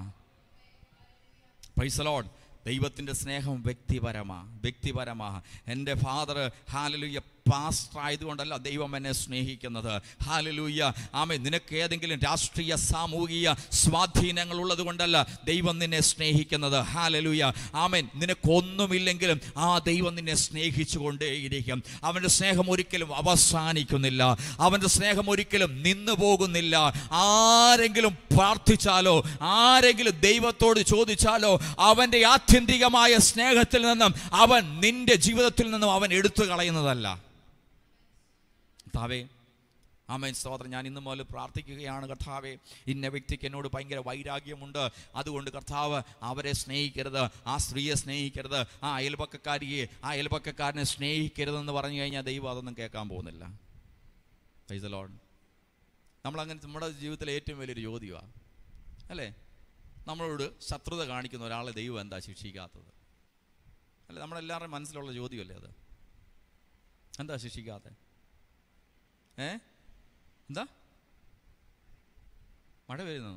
Price the lord. ദൈവത്തിൻ്റെ സ്നേഹം വ്യക്തിപരമാ. എൻ്റെ ഫാദർ ഹല്ലേലൂയ പാസ്റ്റർ ആയതുകൊണ്ടല്ല ദൈവം എന്നെ സ്നേഹിക്കുന്നത്. ഹല്ലേലൂയ. ആമേൻ. നിനക്ക് ഏതെങ്കിലും രാഷ്ട്രീയ സാമൂഹിക സ്വാധീനങ്ങൾ ഉള്ളത് കൊണ്ടല്ല ദൈവം നിന്നെ സ്നേഹിക്കുന്നത്. ഹല്ലേലൂയ. ആമേൻ. നിനക്കൊന്നുമില്ലെങ്കിലും ആ ദൈവം നിന്നെ സ്നേഹിച്ചു കൊണ്ടേയിരിക്കും. അവൻ്റെ സ്നേഹം ഒരിക്കലും അവസാനിക്കുന്നില്ല. അവൻ്റെ സ്നേഹം ഒരിക്കലും നിന്നു പോകുന്നില്ല. ആരെങ്കിലും പ്രാർത്ഥിച്ചാലോ, ആരെങ്കിലും ദൈവത്തോട് ചോദിച്ചാലോ, അവൻ്റെ ആത്യന്തികമായ സ്നേഹത്തിൽ നിന്നും അവൻ നിന്റെ ജീവിതത്തിൽ നിന്നും അവൻ എടുത്തു കളയുന്നതല്ല. കർത്താവേ, ആമേൻ, സ്തോത്രം. ഞാൻ ഇന്ന് മുതൽ പ്രാർത്ഥിക്കുകയാണ്. കർത്താവേ, ഇന്ന വ്യക്തിക്ക് എന്നോട് ഭയങ്കര വൈരാഗ്യമുണ്ട്, അതുകൊണ്ട് കർത്താവ് അവരെ സ്നേഹിക്കരുത്, ആ സ്ത്രീയെ സ്നേഹിക്കരുത്, ആ അയൽപക്കക്കാരനെ സ്നേഹിക്കരുതെന്ന് പറഞ്ഞു കഴിഞ്ഞാൽ ദൈവം അതൊന്നും കേൾക്കാൻ പോകുന്നില്ല. Praise the lord. നമ്മളങ്ങനെ നമ്മുടെ ജീവിതത്തിലെ ഏറ്റവും വലിയൊരു ചോദ്യമാണ് അല്ലേ, നമ്മളോട് ശത്രുത കാണിക്കുന്ന ഒരാളെ ദൈവം എന്താ ശിക്ഷിക്കാത്തത്? അല്ലേ, നമ്മളെല്ലാവരുടെയും മനസ്സിലുള്ള ചോദ്യമല്ലേ അത്? എന്താ ശിക്ഷിക്കാത്തത്? എന്താ മഴ വരുന്നു?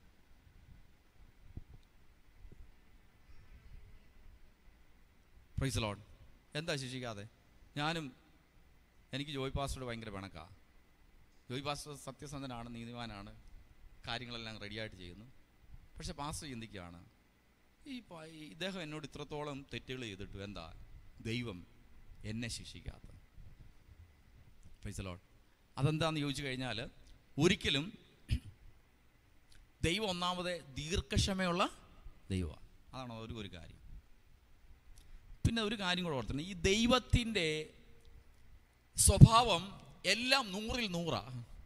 Praise the lord. എന്താ ശിക്ഷിക്കാതെ? എനിക്ക് ജോയ് പാസ്റ്ററോട് ഭയങ്കര പിണക്കാ. ജോയ് പാസ്റ്റർ സത്യസന്ധനാണ്, നീതിമാനാണ്, കാര്യങ്ങളെല്ലാം റെഡിയായിട്ട് ചെയ്യുന്നു. പക്ഷെ പാസ്റ്റർ ചിന്തിക്കുകയാണ്, ഇദ്ദേഹം എന്നോട് ഇത്രത്തോളം തെറ്റുകൾ ചെയ്തിട്ട് എന്താ ദൈവം എന്നെ ശിക്ഷിക്കാത്തത്? Price the Lord. അതെന്താണെന്ന് ചോദിച്ചു കഴിഞ്ഞാൽ, ഒരിക്കലും ദൈവം ഒന്നാമത് ദീർഘക്ഷമയുള്ള ദൈവമാണ്. അതാണ് ഒരു കാര്യം. പിന്നെ ഒരു കാര്യം കൂടെ ഓർത്തണം, ഈ ദൈവത്തിൻ്റെ സ്വഭാവം എല്ലാം 100%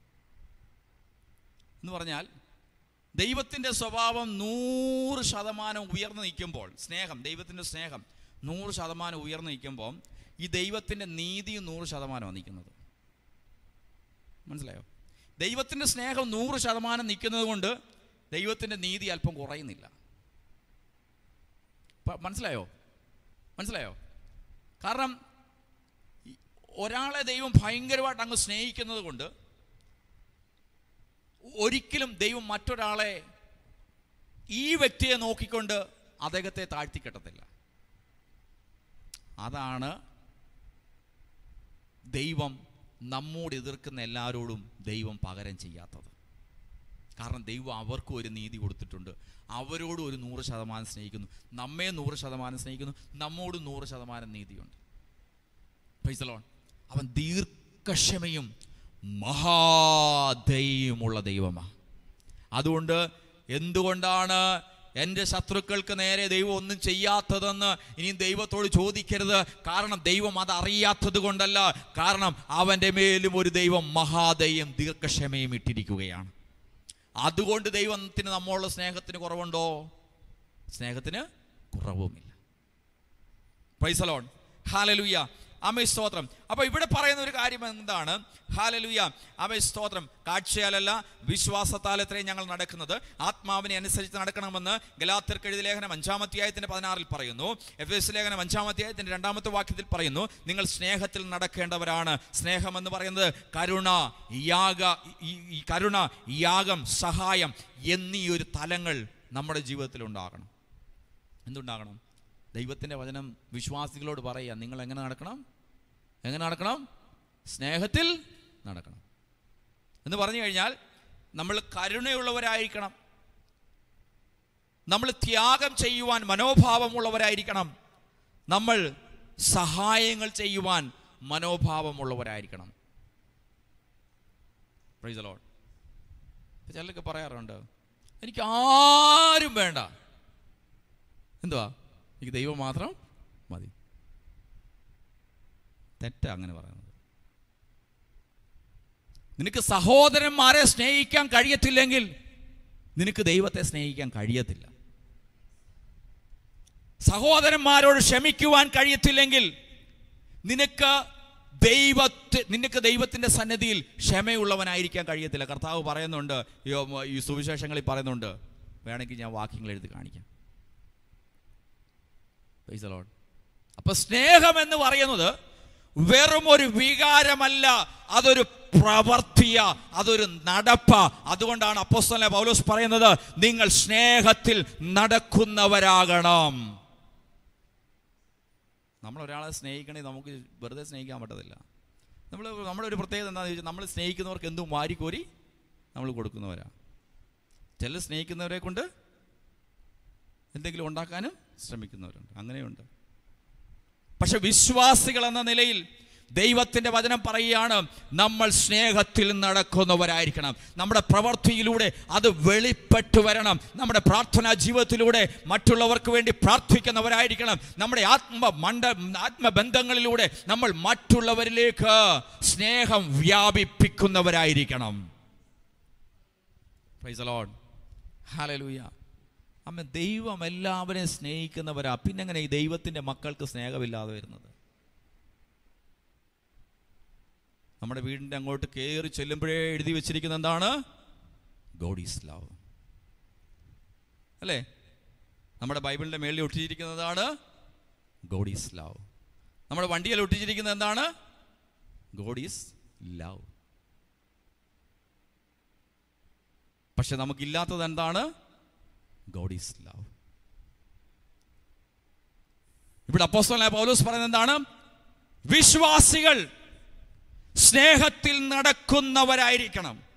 എന്ന് പറഞ്ഞാൽ ദൈവത്തിൻ്റെ സ്വഭാവം 100% ഉയർന്നു നിൽക്കുമ്പോൾ, ദൈവത്തിൻ്റെ സ്നേഹം 100% ഉയർന്നു നിൽക്കുമ്പോൾ ഈ ദൈവത്തിൻ്റെ നീതിയും 100% നിൽക്കുന്നത്. മനസ്സിലായോ? ദൈവത്തിൻ്റെ സ്നേഹം 100% നിൽക്കുന്നത് കൊണ്ട് ദൈവത്തിൻ്റെ നീതി അല്പം കുറയുന്നില്ല. മനസ്സിലായോ? കാരണം ഒരാളെ ദൈവം ഭയങ്കരമായിട്ട് അങ്ങ് സ്നേഹിക്കുന്നത് കൊണ്ട് ഒരിക്കലും ദൈവം മറ്റൊരാളെ ഈ വ്യക്തിയെ നോക്കിക്കൊണ്ട് അദ്ദേഹത്തെ താഴ്ത്തിക്കെട്ടത്തില്ല. അതാണ് ദൈവം നമ്മോട് എതിർക്കുന്ന എല്ലാവരോടും ദൈവം പകരം ചെയ്യാത്തത്. കാരണം ദൈവം അവർക്കും ഒരു നീതി കൊടുത്തിട്ടുണ്ട്. അവരോടും ഒരു 100% സ്നേഹിക്കുന്നു, നമ്മെ 100% സ്നേഹിക്കുന്നു, നമ്മോടും 100% നീതിയുണ്ട്. Praise the lord. അവൻ ദീർഘക്ഷമയും മഹാദയയുമുള്ള ദൈവമാണ്. അതുകൊണ്ട് എന്തുകൊണ്ടാണ് എൻ്റെ ശത്രുക്കൾക്ക് നേരെ ദൈവം ഒന്നും ചെയ്യാത്തതെന്ന് ഇനിയും ദൈവത്തോട് ചോദിക്കരുത്. കാരണം ദൈവം അത് അറിയാത്തത് കൊണ്ടല്ല, കാരണം അവൻ്റെ മേലും ഒരു ദൈവം മഹാദയും ദീർഘക്ഷമയും ഇട്ടിരിക്കുകയാണ്. അതുകൊണ്ട് ദൈവത്തിന് നമ്മളുള്ള സ്നേഹത്തിന് കുറവുണ്ടോ? സ്നേഹത്തിന് കുറവുമില്ല. Praise the lord. ഹല്ലേലൂയ. ആമേൻ, സ്തോത്രം. അപ്പോൾ ഇവിടെ പറയുന്ന ഒരു കാര്യം എന്താണ്? ഹല്ലേലൂയ. ആമേൻ, സ്തോത്രം. കാഴ്ചയാലല്ല വിശ്വാസത്താലത്രേ ഞങ്ങൾ നടക്കുന്നത്, ആത്മാവിനെ അനുസരിച്ച് നടക്കണമെന്ന് ഗലാത്യർക്ക് എഴുതിയ ലേഖനം 5-ാം അധ്യായത്തിന്റെ 16 പറയുന്നു. എഫെസ്യ ലേഖനം 5-ാം അധ്യായത്തിന്റെ 2-ാമത്തെ വാക്യത്തിൽ പറയുന്നു, നിങ്ങൾ സ്നേഹത്തിൽ നടക്കേണ്ടവരാണ്. സ്നേഹം എന്ന് പറയുന്നത് കരുണ, യാഗം, സഹായം എന്നീ ഒരു തലങ്ങൾ നമ്മുടെ ജീവിതത്തിൽ ഉണ്ടാകണം. എന്തുണ്ടാകണം? ദൈവത്തിൻ്റെ വചനം വിശ്വാസികളോട് പറയുക, നിങ്ങൾ എങ്ങനെ നടക്കണം? സ്നേഹത്തിൽ നടക്കണം എന്ന് പറഞ്ഞു കഴിഞ്ഞാൽ നമ്മൾ കരുണയുള്ളവരായിരിക്കണം, നമ്മൾ ത്യാഗം ചെയ്യുവാൻ മനോഭാവമുള്ളവരായിരിക്കണം, നമ്മൾ സഹായങ്ങൾ ചെയ്യുവാൻ മനോഭാവമുള്ളവരായിരിക്കണം. Price the Lord. ചിലരൊക്കെ പറയാറുണ്ട്, എനിക്ക് ആരും വേണ്ട, എന്തുവാ, എനിക്ക് ദൈവം മാത്രം മതി. തെറ്റാ അങ്ങനെ പറയുന്നത്. നിനക്ക് സഹോദരന്മാരെ സ്നേഹിക്കാൻ കഴിയത്തില്ലെങ്കിൽ നിനക്ക് ദൈവത്തെ സ്നേഹിക്കാൻ കഴിയത്തില്ല. സഹോദരന്മാരോട് ക്ഷമിക്കുവാൻ കഴിയത്തില്ലെങ്കിൽ നിനക്ക് ദൈവത്തിൻ്റെ സന്നിധിയിൽ ക്ഷമയുള്ളവനായിരിക്കാൻ കഴിയത്തില്ല. കർത്താവ് പറയുന്നുണ്ട്, ഈ സുവിശേഷങ്ങളിൽ പറയുന്നുണ്ട്, വേണമെങ്കിൽ ഞാൻ വാക്യങ്ങൾ എഴുതി കാണിക്കാം. Praise the lord. അപ്പൊ സ്നേഹം എന്ന് പറയുന്നത് വെറും ഒരു വികാരമല്ല, അതൊരു പ്രവർത്തിയ, അതൊരു നടപ്പ. അതുകൊണ്ടാണ് അപ്പോസ്തലനായ പൗലോസ് പറയുന്നത്, നിങ്ങൾ സ്നേഹത്തിൽ നടക്കുന്നവരാകണം. നമ്മൾ ഒരാളെ സ്നേഹിക്കണമെങ്കിൽ നമുക്ക് വെറുതെ സ്നേഹിക്കാൻ പറ്റത്തില്ല. നമ്മുടെ ഒരു പ്രത്യേകത എന്താണെന്ന് ചോദിച്ചാൽ, നമ്മൾ സ്നേഹിക്കുന്നവർക്ക് എന്തും വാരിക്കോരി നമ്മൾ കൊടുക്കുന്നവരാ. ചില സ്നേഹിക്കുന്നവരെ കൊണ്ട് എന്തെങ്കിലും ഉണ്ടാക്കാനും ശ്രമിക്കുന്നവരുണ്ട്, അങ്ങനെയുണ്ട്. പക്ഷെ വിശ്വാസികൾ എന്ന നിലയിൽ ദൈവത്തിൻ്റെ വചനം പറയുകയാണ്, നമ്മൾ സ്നേഹത്തിൽ നടക്കുന്നവരായിരിക്കണം. നമ്മുടെ പ്രവൃത്തിയിലൂടെ അത് വെളിപ്പെട്ടു വരണം. നമ്മുടെ പ്രാർത്ഥനാ ജീവിതത്തിലൂടെ മറ്റുള്ളവർക്ക് വേണ്ടി പ്രാർത്ഥിക്കുന്നവരായിരിക്കണം. നമ്മുടെ ആത്മബന്ധങ്ങളിലൂടെ നമ്മൾ മറ്റുള്ളവരിലേക്ക് സ്നേഹം വ്യാപിപ്പിക്കുന്നവരായിരിക്കണം. Praise the lord. ഹല്ലേലൂയ. അമ്മ, ദൈവം എല്ലാവരെയും സ്നേഹിക്കുന്നവരാ. പിന്നെങ്ങനെ ഈ ദൈവത്തിൻ്റെ മക്കൾക്ക് സ്നേഹമില്ലാതെ വരുന്നത്? നമ്മുടെ വീടിൻ്റെ അങ്ങോട്ട് കയറി ചെല്ലുമ്പോഴേ എഴുതി വെച്ചിരിക്കുന്നത് എന്താണ്? ഗോഡ് ഈസ് ലവ്, അല്ലേ? നമ്മുടെ ബൈബിളിൻ്റെ മേളിൽ ഒട്ടിച്ചിരിക്കുന്നതാണ് ഗോഡ് ഈസ് ലവ്. നമ്മുടെ വണ്ടിയിൽ ഒട്ടിച്ചിരിക്കുന്നത് എന്താണ്? God is love. പക്ഷെ നമുക്കില്ലാത്തത് എന്താണ്? God is love. ഇവിടെ അപ്പോസ്തലനായ പൗലോസ് പറയുന്നത് എന്താണ്? വിശ്വാസികൾ സ്നേഹത്തിൽ നടക്കുന്നവരായിരിക്കണം.